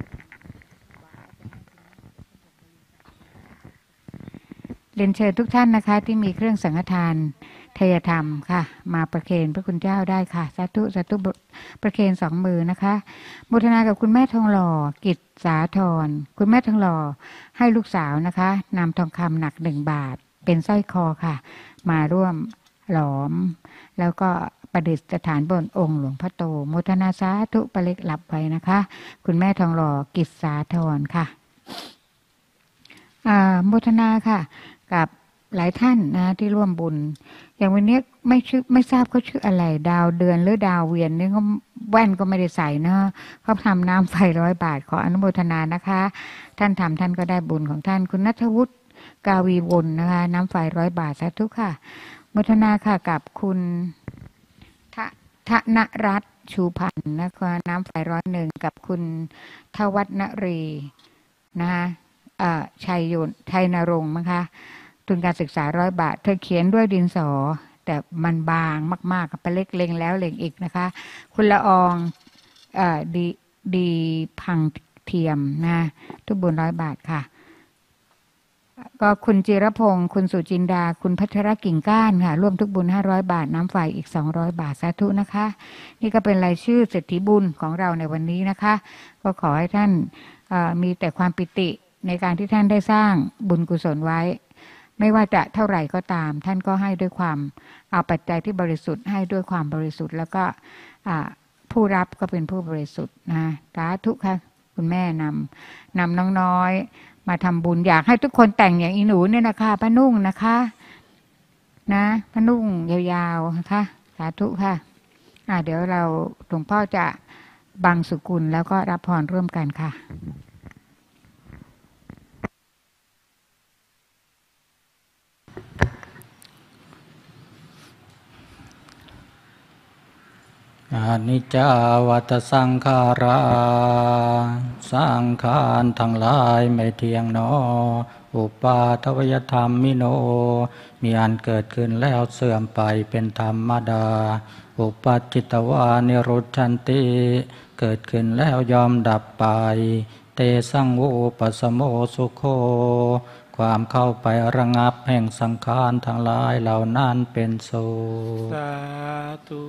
เรียนเชิญทุกท่านนะคะที่มีเครื่องสังฆทานทายธรรมค่ะมาประเคนพระคุณเจ้าได้ค่ะสาธุสาธุประเคน2 มือนะคะโมทนากับคุณแม่ทองหล่อกิจสาธรคุณแม่ทองหล่อให้ลูกสาวนะคะนำทองคำหนัก1 บาทเป็นสร้อยคอค่ะมาร่วมหลอมแล้วก็ประดิษฐานบนองค์หลวงพ่อโตโมทนาสาธุปะเล็กหลับไว้นะคะคุณแม่ทองหล่อกิจสาธรค่ะโมทนาค่ะกับหลายท่านนะที่ร่วมบุญอย่างวันนี้ไม่ทราบเขาชื่ออะไรดาวเดือนหรือดาวเวียนนี่ก็แว่นก็ไม่ได้ใส่เนาะเขาทำน้ำไฟ100 บาทขออนุโมทนานะคะท่านทำท่านก็ได้บุญของท่านคุณณัฐวุฒิกาวีวนนะคะน้ำไฟ100 บาทสาธุค่ะโมทนาค่ะกับคุณธนรัตน์ชูพันธ์นะคะน้ำไฟ101กับคุณทวัฒนรีนะคะชัยนรงค์นะคะทุนการศึกษา100 บาทเธอเขียนด้วยดินสอแต่มันบางมากๆไปเล็กเล็งแล้วเล็งอีกนะคะคุณละอองดีพังเทียมนะทุกบุญ100 บาทค่ะก็คุณจิรพงศ์คุณสุจินดาคุณพัทรกิ่งก้านค่ะร่วมทุกบุญ500 บาทน้ำไฟอีก200 บาทสาธุนะคะนี่ก็เป็นรายชื่อเศรษฐีบุญของเราในวันนี้นะคะก็ขอให้ท่านมีแต่ความปิติในการที่ท่านได้สร้างบุญกุศลไว้ไม่ว่าจะเท่าไหร่ก็ตามท่านก็ให้ด้วยความเอาปัจจัยที่บริสุทธิ์ให้ด้วยความบริสุทธิ์แล้วก็ผู้รับก็เป็นผู้บริสุทธิ์นะสาธุค่ะคุณแม่นำน้องน้อยมาทำบุญอยากให้ทุกคนแต่งอย่างอีหนูเนี่ยนะคะผ้านุ่งนะคะนะผ้านุ่งยาวๆนะคะสาธุค่ะเดี๋ยวเราหลวงพ่อจะบังสุกุลแล้วก็รับพรร่วมกันค่ะอนิจจาวัฏสังขาราสังขารทั้งหลายไม่เที่ยงหนออุปาทวยธรรมมิโนมีอันเกิดขึ้นแล้วเสื่อมไปเป็นธรรมดาอุปัจจิตวานิรุชชันติเกิดขึ้นแล้วยอมดับไปเตสังโวปัสสโมสุโขความเข้าไประงับแห่งสังขารทั้งหลายเหล่านั้นเป็นสุขสาธุ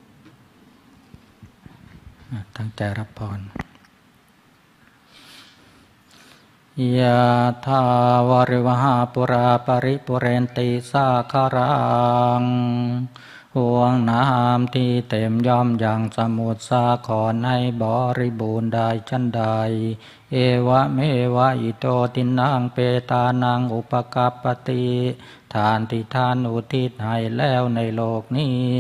ตั้งใจรับพรยะถาวาริวหาปุราปริปุเรนติสาคารังห่วงน้ำที่เต็มย่อมอย่างสมุทรสาครให้บริบูรณ์ได้ชั้นใดเอวะเมวะอิโตตินังเปตานังอุปกัปปติทานที่ท่านอุทิศให้แล้วในโลกนี้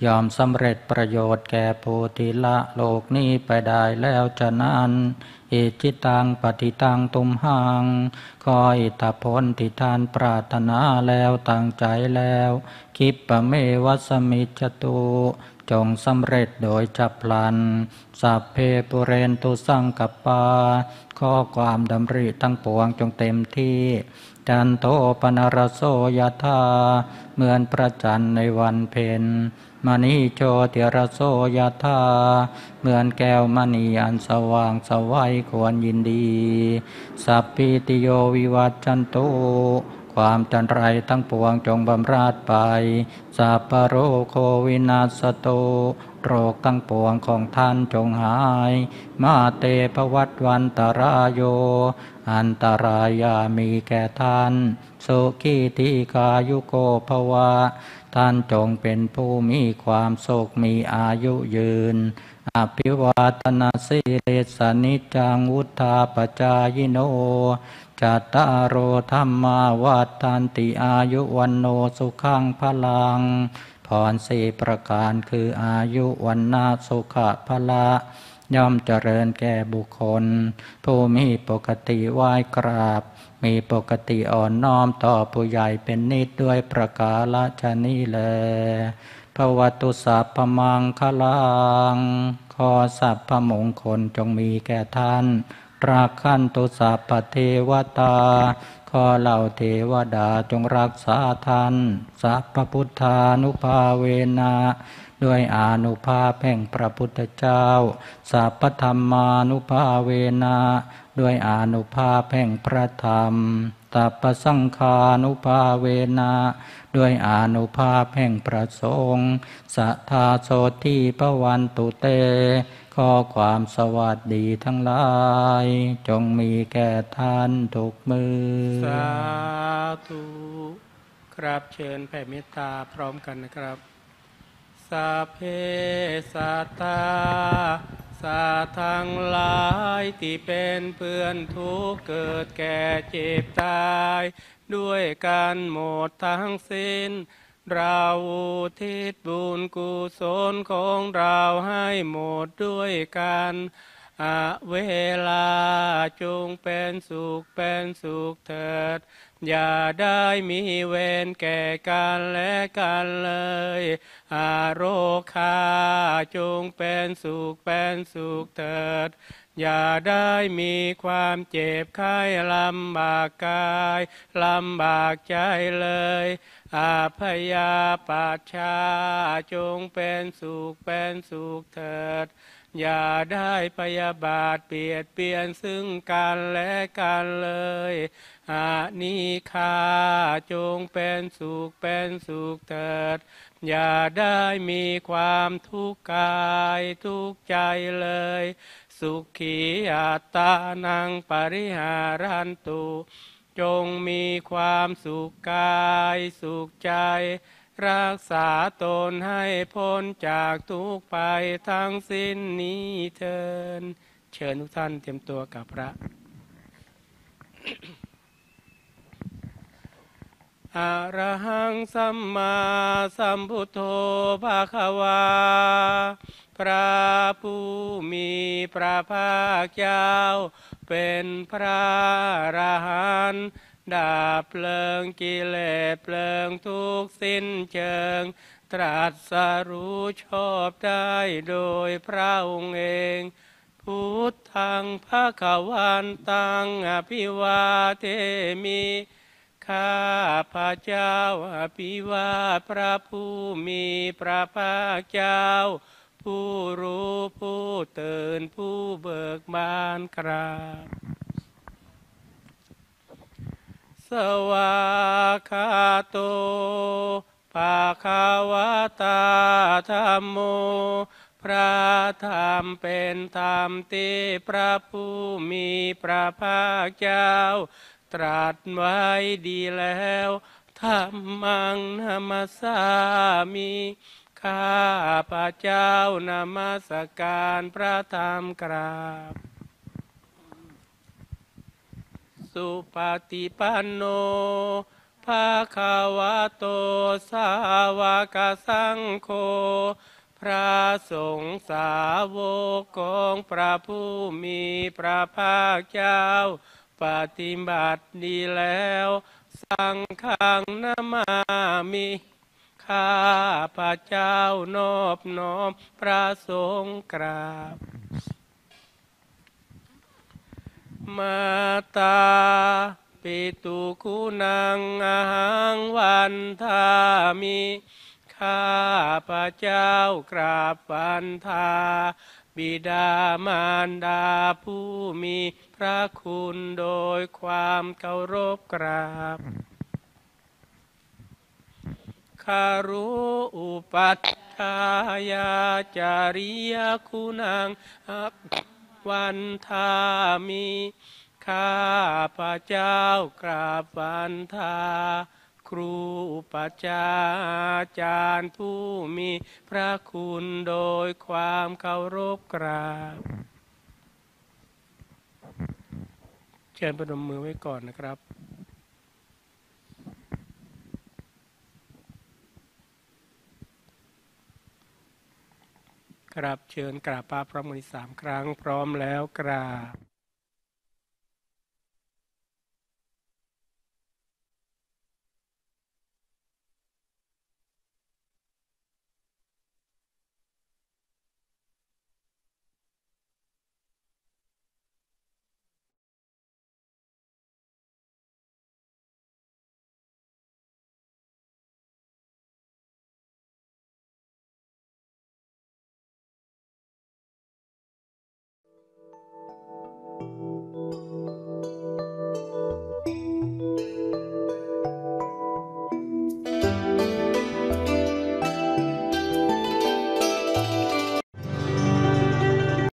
ยอมสำเร็จประโยชน์แก่ผู้ที่ละโลกนี้ไปได้แล้วฉะนั้นอิจิตังปฏิตังตุมหังขออิทธผลที่ท่านปรารถนาแล้วตั้งใจแล้วคิปะเมวัสมิจจตุจงสำเร็จโดยฉับพลันสัพเพปุเรนตุสังกปาข้อความดำริทั้งปวงจงเต็มที่จันโทปนรโสยธาเหมือนพระจันทร์ในวันเพ็ญมณีโชติรโสยธาเหมือนแก้วมณีอันสว่างสวัยควรยินดีสัพพิติโยวิวัจจันตุความจันไรทั้งปวงจงบำราดไปสัพพโรโควินาศโตโรคทั้งปวงของท่านจงหายมาเตภวัตวันตรายโยอันตรายามีแก่ท่านสุขีทีกายุโกภวะท่านจงเป็นผู้มีความสุขมีอายุยืนอภิวาทนาสิริสนิจังวุธาปจายโนจัตตารโอธรรมาวัฏันติอายุวันโนสุขังพลังพรสี่ประการคืออายุวันนาสุขะพละย่อมเจริญแก่บุคคลผู้มีปกติไหว้กราบมีปกติอ่อนน้อมต่อผู้ใหญ่เป็นนิจด้วยประกาศนี้แลภวตุสัพพมังคลังขอสัพพมงคลจงมีแก่ท่านรักขันตุสัพพเทวตาขอเหล่าเทวดาจงรักษาท่านสัพพพุทธานุภาเวนะด้วยอานุภาพแห่งพระพุทธเจ้าสัพพธรรมานุภาเวนะด้วยอานุภาพแห่งพระธรรมสัพพสังฆานุภาเวนะด้วยอานุภาพแห่งพระสงฆ์สัทธาโสทิภวันตุเตขอความสวัสดีทั้งหลายจงมีแก่ท่านทุกมือสาธุครับเชิญแผ่เมตตาพร้อมกันนะครับสัพเพสัตตาสัตว์ทั้งหลายที่เป็นเพื่อนทุกข์เกิดแก่เจ็บตายด้วยกันหมดทั้งสิ้นเราอุทิศบุญกุศลของเราให้หมดด้วยกันเวลาจงเป็นสุขเถิดอย่าได้มีเวรแก่กันและกันเลยโรคาจงเป็นสุขเถิดอย่าได้มีความเจ็บไข้ลำบากกายลำบากใจเลยพยาปัชชาจงเป็นสุขเถิดอย่าได้พยาบาทเบียดเบียนซึ่งกันและกันเลยนิฆาจงเป็นสุขเถิดอย่าได้มีความทุกข์กายทุกข์ใจเลยสุขีอัตตานังปริหารันตุจงมีความสุขกายสุขใจรักษาตนให้พ้นจากทุกข์ไปทั้งสิ้นนี้เถิดเชิญทุกท่านเตรียมตัวกับพระ อะระหังสัมมาสัมพุทโธภะคะวาพระผู้มีพระภาคเจ้าเป็นพระอรหันต์ดับเพลิงกิเลสเพลิงทุกข์สิ้นเชิงตรัสรู้ชอบได้โดยพระองค์เองพุทธังภคะวันตังอภิวาเทมิข้าพระเจ้าอภิวาทพระผู้มีพระภาคเจ้าผู้รู้ผู้ตื่นผู้เบิกบานกราบสวากขาโตภะคะวะตาธัมโมพระธรรมเป็นธรรมที่พระผู้มีพระภาคเจ้าตรัสไว้ดีแล้วธัมมังนัมสสามิข้าพระเจ้านมัสการพระธรรมกราบสุปฏิปันโนภะคะวะโตสาวกสังโฆพระสงฆ์สาวกของพระผู้มีพระภาคเจ้าปฏิบัติดีแล้วสังฆังนามามิข้าพระเจ้านอบน้อมพระสงฆ์กราบมาตาปิตุคุณังอหังวันทามิข้าพระเจ้ากราบวันทาบิดามารดาผู้มีพระคุณโดยความเคารพกราบคารุอุปัฏฐายาจาริยคุณังวันทามิข้าพระเจ้ากราบวันทาครูปัจจาจารย์ผู้มีพระคุณโดยความเคารพกราบเชิญประนมมือไว้ก่อนนะครับกราบเชิญกราบพระพระมุนี3 ครั้งพร้อมแล้วกราบ